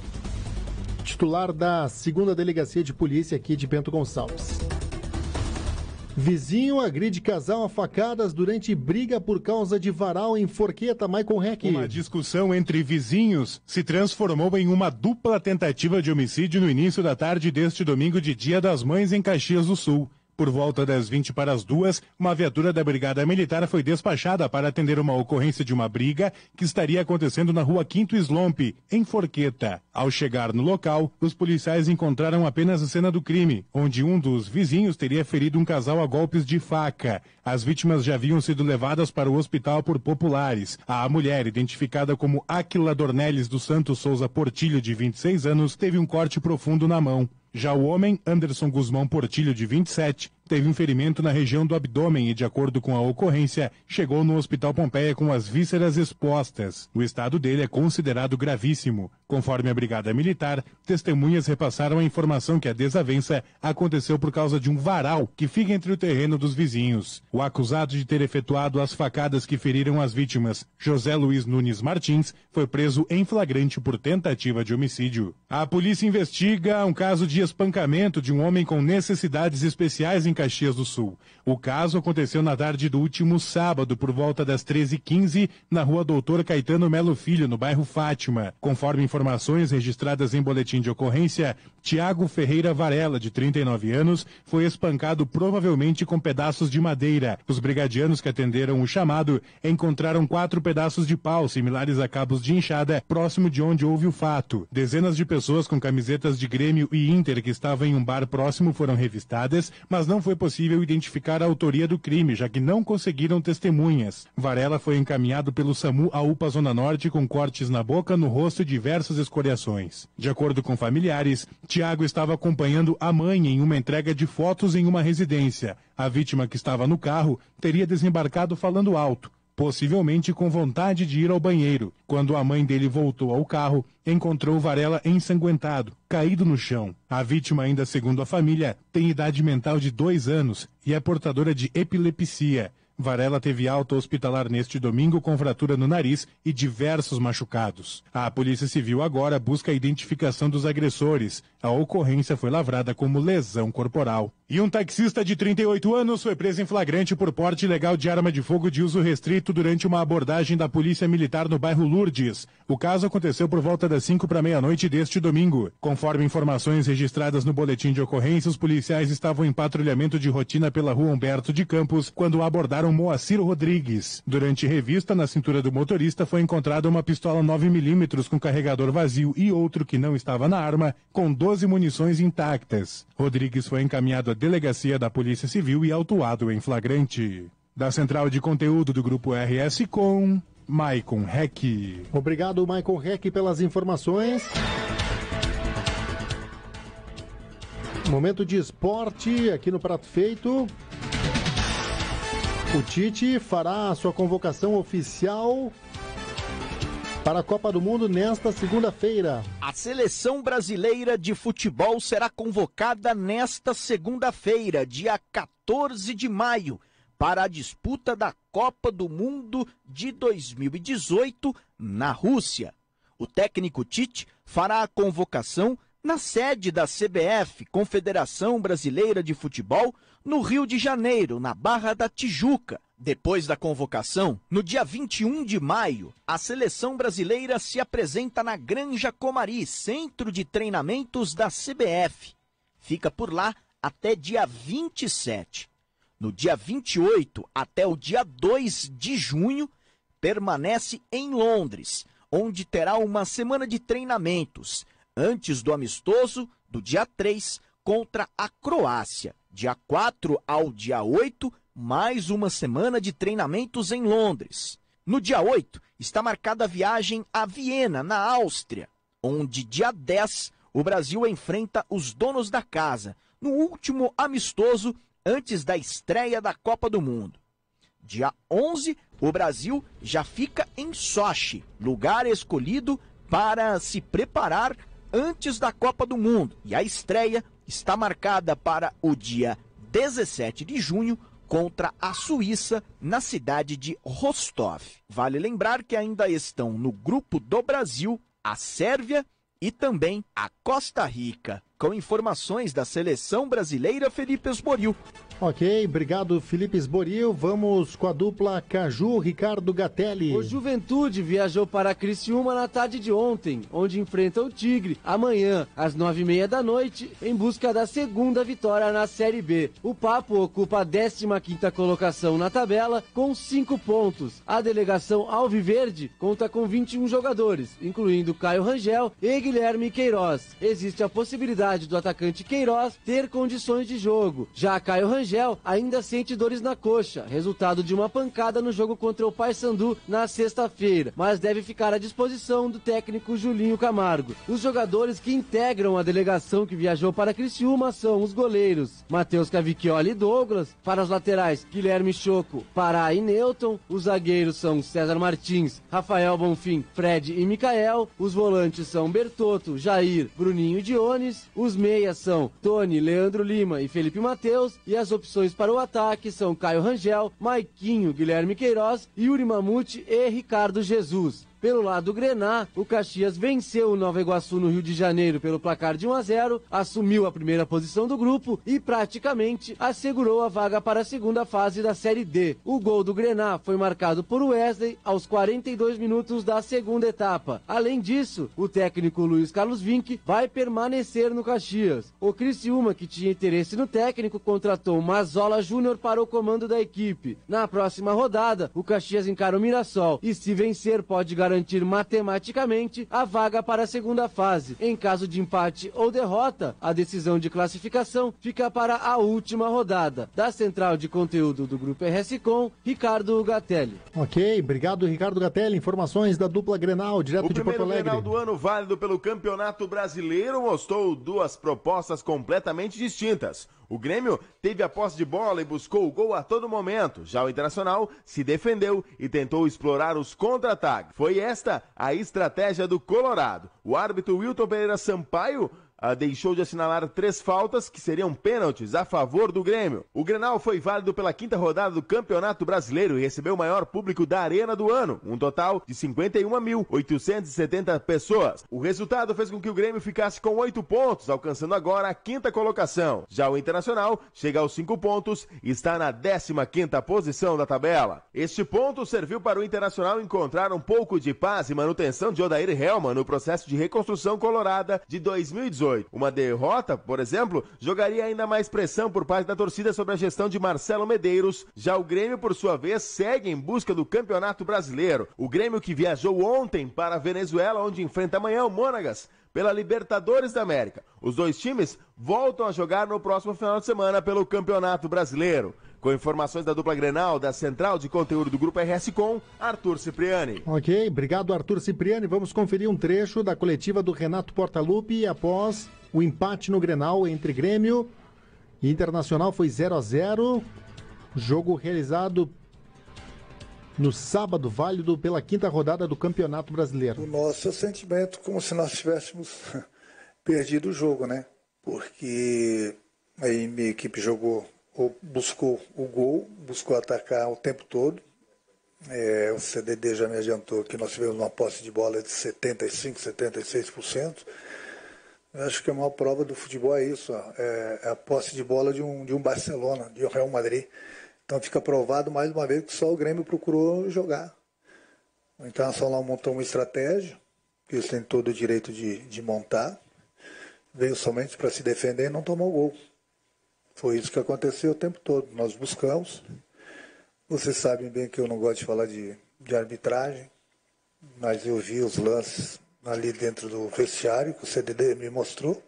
titular da segunda Delegacia de Polícia aqui de Bento Gonçalves. Vizinho agride casal a facadas durante briga por causa de varal em Forqueta. Maicon Heck. Uma discussão entre vizinhos se transformou em uma dupla tentativa de homicídio no início da tarde deste domingo de Dia das Mães em Caxias do Sul. Por volta das vinte para as duas, uma viatura da Brigada Militar foi despachada para atender uma ocorrência de uma briga que estaria acontecendo na rua Quinto Slompe, em Forqueta. Ao chegar no local, os policiais encontraram apenas a cena do crime, onde um dos vizinhos teria ferido um casal a golpes de faca. As vítimas já haviam sido levadas para o hospital por populares. A mulher, identificada como Áquila Dornelles dos Santos Souza Portilho, de vinte e seis anos, teve um corte profundo na mão. Já o homem, Anderson Guzmão Portilho, de vinte e sete, teve um ferimento na região do abdômen e, de acordo com a ocorrência, chegou no Hospital Pompeia com as vísceras expostas. O estado dele é considerado gravíssimo. Conforme a Brigada Militar, testemunhas repassaram a informação que a desavença aconteceu por causa de um varal que fica entre o terreno dos vizinhos. O acusado de ter efetuado as facadas que feriram as vítimas, José Luiz Nunes Martins, foi preso em flagrante por tentativa de homicídio. A polícia investiga um caso de espancamento de um homem com necessidades especiais em Caxias do Sul. O caso aconteceu na tarde do último sábado, por volta das treze e quinze, na rua Doutor Caetano Melo Filho, no bairro Fátima. Conforme informações registradas em boletim de ocorrência, Tiago Ferreira Varela, de trinta e nove anos, foi espancado provavelmente com pedaços de madeira. Os brigadianos que atenderam o chamado encontraram quatro pedaços de pau similares a cabos de enxada próximo de onde houve o fato. Dezenas de pessoas com camisetas de Grêmio e Inter que estavam em um bar próximo foram revistadas, mas não foi possível identificar a autoria do crime, já que não conseguiram testemunhas. Varela foi encaminhado pelo SAMU à U P A Zona Norte com cortes na boca, no rosto e diversas escoriações. De acordo com familiares, Tiago estava acompanhando a mãe em uma entrega de fotos em uma residência. A vítima, que estava no carro, teria desembarcado falando alto, possivelmente com vontade de ir ao banheiro. Quando a mãe dele voltou ao carro, encontrou Varela ensanguentado, caído no chão. A vítima, ainda segundo a família, tem idade mental de dois anos e é portadora de epilepsia. Varela teve alta hospitalar neste domingo com fratura no nariz e diversos machucados. A Polícia Civil agora busca a identificação dos agressores. A ocorrência foi lavrada como lesão corporal. E um taxista de trinta e oito anos foi preso em flagrante por porte ilegal de arma de fogo de uso restrito durante uma abordagem da Polícia Militar no bairro Lourdes. O caso aconteceu por volta das cinco para meia-noite deste domingo. Conforme informações registradas no boletim de ocorrência, os policiais estavam em patrulhamento de rotina pela rua Humberto de Campos quando abordaram Moacir Rodrigues. Durante revista, na cintura do motorista foi encontrada uma pistola nove milímetros com carregador vazio e outro que não estava na arma, com doze munições intactas. Rodrigues foi encaminhado à delegacia da Polícia Civil e autuado em flagrante. Da central de conteúdo do Grupo R S Com, Maicon Heck. Obrigado, Maicon Heck, pelas informações. Momento de esporte aqui no Prato Feito. O Tite fará a sua convocação oficial para a Copa do Mundo nesta segunda-feira. A seleção brasileira de futebol será convocada nesta segunda-feira, dia quatorze de maio, para a disputa da Copa do Mundo de dois mil e dezoito na Rússia. O técnico Tite fará a convocação na sede da C B F, Confederação Brasileira de Futebol, no Rio de Janeiro, na Barra da Tijuca. Depois da convocação, no dia vinte e um de maio, a seleção brasileira se apresenta na Granja Comari, centro de treinamentos da C B F. Fica por lá até dia vinte e sete. No dia vinte e oito até o dia dois de junho, permanece em Londres, onde terá uma semana de treinamentos, antes do amistoso do dia três contra a Croácia. Dia quatro ao dia oito, mais uma semana de treinamentos em Londres. No dia oito, está marcada a viagem a Viena, na Áustria, onde dia dez o Brasil enfrenta os donos da casa, no último amistoso antes da estreia da Copa do Mundo. Dia onze, o Brasil já fica em Sochi, lugar escolhido para se preparar antes da Copa do Mundo. E a estreia está marcada para o dia dezessete de junho contra a Suíça, na cidade de Rostov. Vale lembrar que ainda estão no grupo do Brasil a Sérvia e também a Costa Rica. Com informações da seleção brasileira, Felipe Esboril. Ok, obrigado, Felipe Esboril. Vamos com a dupla Caju, Ricardo Gatelli. O Juventude viajou para Criciúma na tarde de ontem, onde enfrenta o Tigre amanhã, às nove e meia da noite, em busca da segunda vitória na Série B. O Papo ocupa a décima quinta colocação na tabela, com cinco pontos. A delegação Alviverde conta com vinte e um jogadores, incluindo Caio Rangel e Guilherme Queiroz. Existe a possibilidade do atacante Queiroz ter condições de jogo. Já Caio Rangel ainda sente dores na coxa, resultado de uma pancada no jogo contra o Paysandu na sexta-feira, mas deve ficar à disposição do técnico Julinho Camargo. Os jogadores que integram a delegação que viajou para Criciúma são os goleiros Matheus Cavicchioli e Douglas, para os laterais Guilherme Choco, Pará e Newton, os zagueiros são César Martins, Rafael Bonfim, Fred e Mikael, os volantes são Bertotto, Jair, Bruninho e Dionis, os meias são Tony, Leandro Lima e Felipe Mateus, e as opções para o ataque são Caio Rangel, Maiquinho, Guilherme Queiroz, Yuri Mamute e Ricardo Jesus. Pelo lado grená, o Caxias venceu o Nova Iguaçu no Rio de Janeiro pelo placar de um a zero, assumiu a primeira posição do grupo e praticamente assegurou a vaga para a segunda fase da Série D. O gol do grená foi marcado por Wesley aos quarenta e dois minutos da segunda etapa. Além disso, o técnico Luiz Carlos Vinck vai permanecer no Caxias. O Criciúma, que tinha interesse no técnico, contratou Mazola Júnior para o comando da equipe. Na próxima rodada, o Caxias encara o Mirassol e, se vencer, pode garantir matematicamente a vaga para a segunda fase. Em caso de empate ou derrota, a decisão de classificação fica para a última rodada. Da central de conteúdo do Grupo R S Com, Ricardo Gatelli. Ok, obrigado Ricardo Gatelli. Informações da dupla Grenal, direto o de Porto Alegre. O primeiro Grenal do ano válido pelo Campeonato Brasileiro mostrou duas propostas completamente distintas. O Grêmio teve a posse de bola e buscou o gol a todo momento. Já o Internacional se defendeu e tentou explorar os contra-ataques. Foi esta a estratégia do Colorado. O árbitro Wilton Pereira Sampaio ah, deixou de assinalar três faltas que seriam pênaltis a favor do Grêmio. O Grenal foi válido pela quinta rodada do Campeonato Brasileiro e recebeu o maior público da Arena do ano, um total de cinquenta e um mil oitocentas e setenta pessoas. O resultado fez com que o Grêmio ficasse com oito pontos, alcançando agora a quinta colocação. Já o Internacional chega aos cinco pontos e está na décima quinta posição da tabela. Este ponto serviu para o Internacional encontrar um pouco de paz e manutenção de Odair Helman no processo de reconstrução colorada de dois mil e dezoito. Uma derrota, por exemplo, jogaria ainda mais pressão por parte da torcida sobre a gestão de Marcelo Medeiros. Já o Grêmio, por sua vez, segue em busca do Campeonato Brasileiro. O Grêmio que viajou ontem para a Venezuela, onde enfrenta amanhã o Monagas pela Libertadores da América. Os dois times voltam a jogar no próximo final de semana pelo Campeonato Brasileiro. Com informações da dupla Grenal, da central de conteúdo do Grupo R S Com, Arthur Cipriani. Ok, obrigado Arthur Cipriani. Vamos conferir um trecho da coletiva do Renato Portaluppi após o empate no Grenal entre Grêmio e Internacional. Foi zero a zero, jogo realizado no sábado, válido pela quinta rodada do Campeonato Brasileiro. O nosso sentimento como se nós tivéssemos perdido o jogo, né? Porque aí minha equipe jogou, ou buscou o gol, buscou atacar o tempo todo. É, o C D D já me adiantou que nós tivemos uma posse de bola de setenta e cinco, setenta e seis por cento. Eu acho que a maior prova do futebol é isso, ó, é, é a posse de bola de um, de um Barcelona, de um Real Madrid. Então fica provado mais uma vez que só o Grêmio procurou jogar. O Internacional montou uma estratégia, que eles têm todo o direito de, de montar, veio somente para se defender e não tomou gol. Foi isso que aconteceu o tempo todo. Nós buscamos. Vocês sabem bem que eu não gosto de falar de, de arbitragem, mas eu vi os lances ali dentro do vestiário que o C D D me mostrou.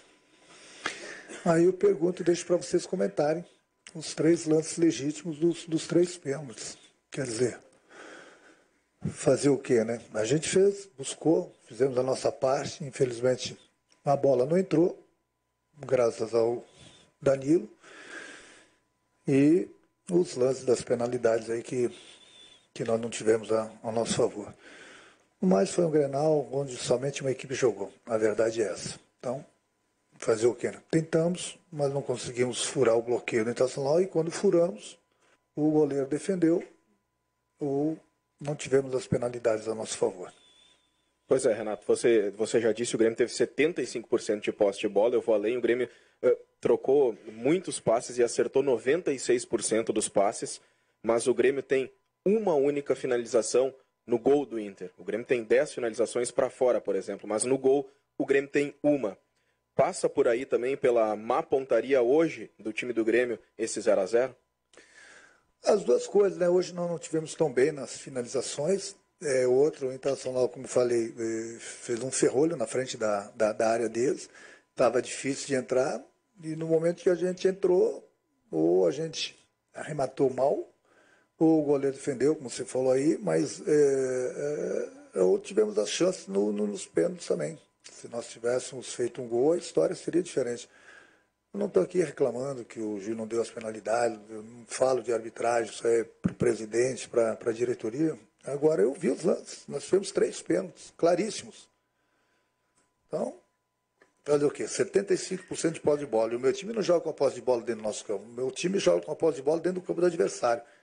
Aí eu pergunto e deixo para vocês comentarem os três lances legítimos dos, dos três pênaltis. Quer dizer, fazer o quê, né? A gente fez, buscou, fizemos a nossa parte. Infelizmente, a bola não entrou, graças ao Danilo. E os lances das penalidades aí que, que nós não tivemos a, ao nosso favor. Mas foi um Grenal onde somente uma equipe jogou. A verdade é essa. Então, fazer o quê? Tentamos, mas não conseguimos furar o bloqueio do Internacional e quando furamos, o goleiro defendeu ou não tivemos as penalidades a nosso favor. Pois é, Renato, você, você já disse, o Grêmio teve setenta e cinco por cento de posse de bola, eu vou além, o Grêmio uh, trocou muitos passes e acertou noventa e seis por cento dos passes, mas o Grêmio tem uma única finalização no gol do Inter. O Grêmio tem dez finalizações para fora, por exemplo, mas no gol o Grêmio tem uma. Passa por aí também pela má pontaria hoje do time do Grêmio esse zero a zero? As duas coisas, né? Hoje nós não tivemos tão bem nas finalizações. É, outro, o Internacional, como falei, fez um ferrolho na frente da, da, da área deles. Estava difícil de entrar. E no momento que a gente entrou, ou a gente arrematou mal, ou o goleiro defendeu, como você falou aí, mas é, é, ou tivemos as chances no, no, nos pênaltis também. Se nós tivéssemos feito um gol, a história seria diferente. Eu não estou aqui reclamando que o Gil não deu as penalidades, eu não falo de arbitragem, isso é para o presidente, para a diretoria. Agora eu vi os lances, nós tivemos três pênaltis, claríssimos. Então, fazer o quê? setenta e cinco por cento de posse de bola. E o meu time não joga com a posse de bola dentro do nosso campo. O meu time joga com a posse de bola dentro do campo do adversário.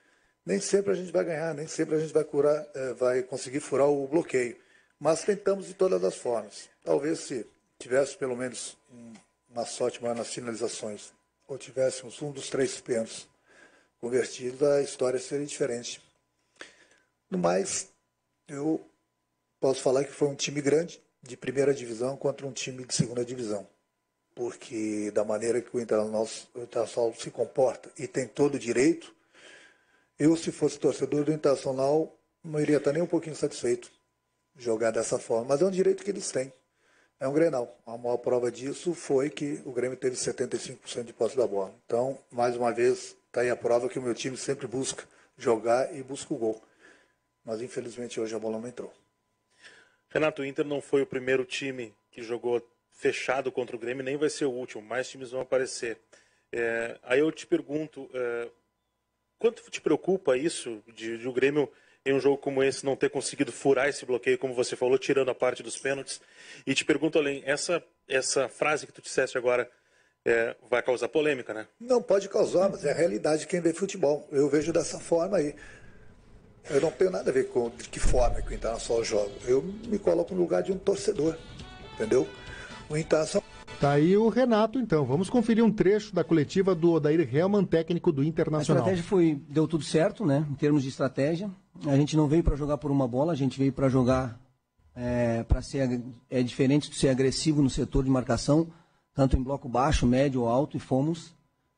Nem sempre a gente vai ganhar, nem sempre a gente vai, curar, é, vai conseguir furar o bloqueio. Mas tentamos de todas as formas. Talvez se tivesse pelo menos uma sorte maior nas finalizações, ou tivéssemos um dos três pênaltis convertidos, a história seria diferente. No mais, eu posso falar que foi um time grande de primeira divisão contra um time de segunda divisão. Porque da maneira que o Internacional, o Internacional se comporta e tem todo o direito, eu, se fosse torcedor do Internacional, não iria estar nem um pouquinho satisfeito de jogar dessa forma. Mas é um direito que eles têm. É um Grenal. A maior prova disso foi que o Grêmio teve setenta e cinco por cento de posse da bola. Então, mais uma vez, está aí a prova que o meu time sempre busca jogar e busca o gol. Mas, infelizmente, hoje a bola não entrou. Renato, o Inter não foi o primeiro time que jogou fechado contra o Grêmio, nem vai ser o último. Mais times vão aparecer. É, aí eu te pergunto, é, quanto te preocupa isso de, de o Grêmio, em um jogo como esse, não ter conseguido furar esse bloqueio, como você falou, tirando a parte dos pênaltis? E te pergunto além, essa, essa frase que tu disseste agora é, vai causar polêmica, né? Não pode causar, mas é a realidade de quem vê futebol. Eu vejo dessa forma aí. Eu não tenho nada a ver com de que forma que o Internacional joga. Eu me coloco no lugar de um torcedor, entendeu? O Internacional... Tá aí o Renato, então. Vamos conferir um trecho da coletiva do Odair Hellmann, técnico do Internacional. A estratégia foi, deu tudo certo, né? Em termos de estratégia. A gente não veio para jogar por uma bola, a gente veio para jogar é, para ser é diferente de ser agressivo no setor de marcação, tanto em bloco baixo, médio ou alto, e fomos.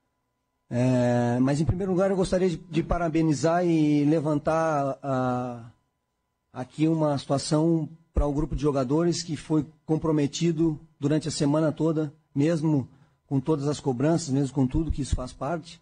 É, mas em primeiro lugar eu gostaria de, de parabenizar e levantar a, aqui uma situação para o grupo de jogadores que foi comprometido durante a semana toda, mesmo com todas as cobranças, mesmo com tudo que isso faz parte.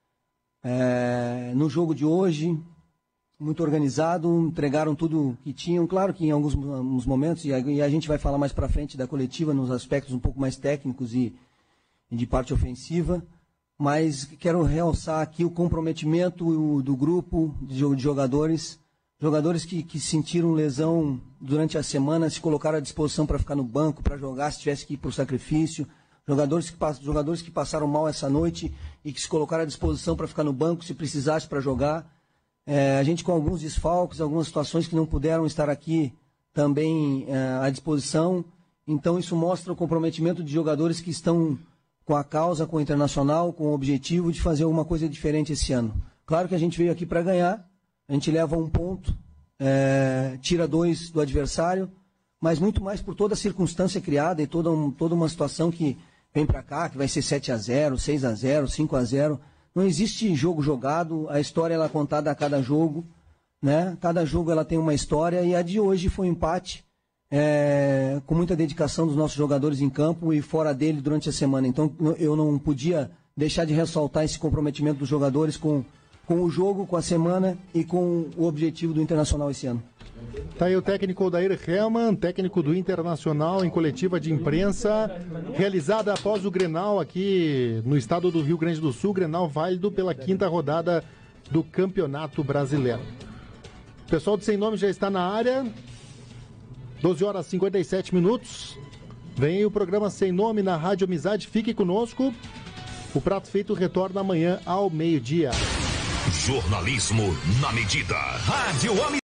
É, no jogo de hoje, muito organizado, entregaram tudo que tinham. Claro que em alguns, alguns momentos, e a, e a gente vai falar mais para frente da coletiva, nos aspectos um pouco mais técnicos e, e de parte ofensiva, mas quero realçar aqui o comprometimento do grupo de jogadores, jogadores que, que sentiram lesão durante a semana, se colocaram à disposição para ficar no banco, para jogar, se tivesse que ir para o sacrifício, jogadores que, jogadores que passaram mal essa noite e que se colocaram à disposição para ficar no banco, se precisasse para jogar. É, a gente com alguns desfalques, algumas situações que não puderam estar aqui também é, à disposição, então isso mostra o comprometimento de jogadores que estão com a causa, com o Internacional, com o objetivo de fazer alguma coisa diferente esse ano. Claro que a gente veio aqui para ganhar, a gente leva um ponto, é, tira dois do adversário, mas muito mais por toda a circunstância criada e toda, um, toda uma situação que vem para cá, que vai ser sete a zero, seis a zero, cinco a zero. Não existe jogo jogado, a história ela é contada a cada jogo, né? Cada jogo ela tem uma história e a de hoje foi um empate. É, com muita dedicação dos nossos jogadores em campo e fora dele durante a semana. Então eu não podia deixar de ressaltar esse comprometimento dos jogadores com, com o jogo, com a semana e com o objetivo do Internacional esse ano. Tá aí o técnico Odair Hellmann, técnico do Internacional, em coletiva de imprensa realizada após o Grenal aqui no estado do Rio Grande do Sul, Grenal válido pela quinta rodada do Campeonato Brasileiro. O pessoal do Sem Nome já está na área. doze horas e cinquenta e sete minutos. Vem o programa Sem Nome na Rádio Amizade. Fique conosco. O Prato Feito retorna amanhã ao meio-dia. Jornalismo na medida. Rádio Amizade.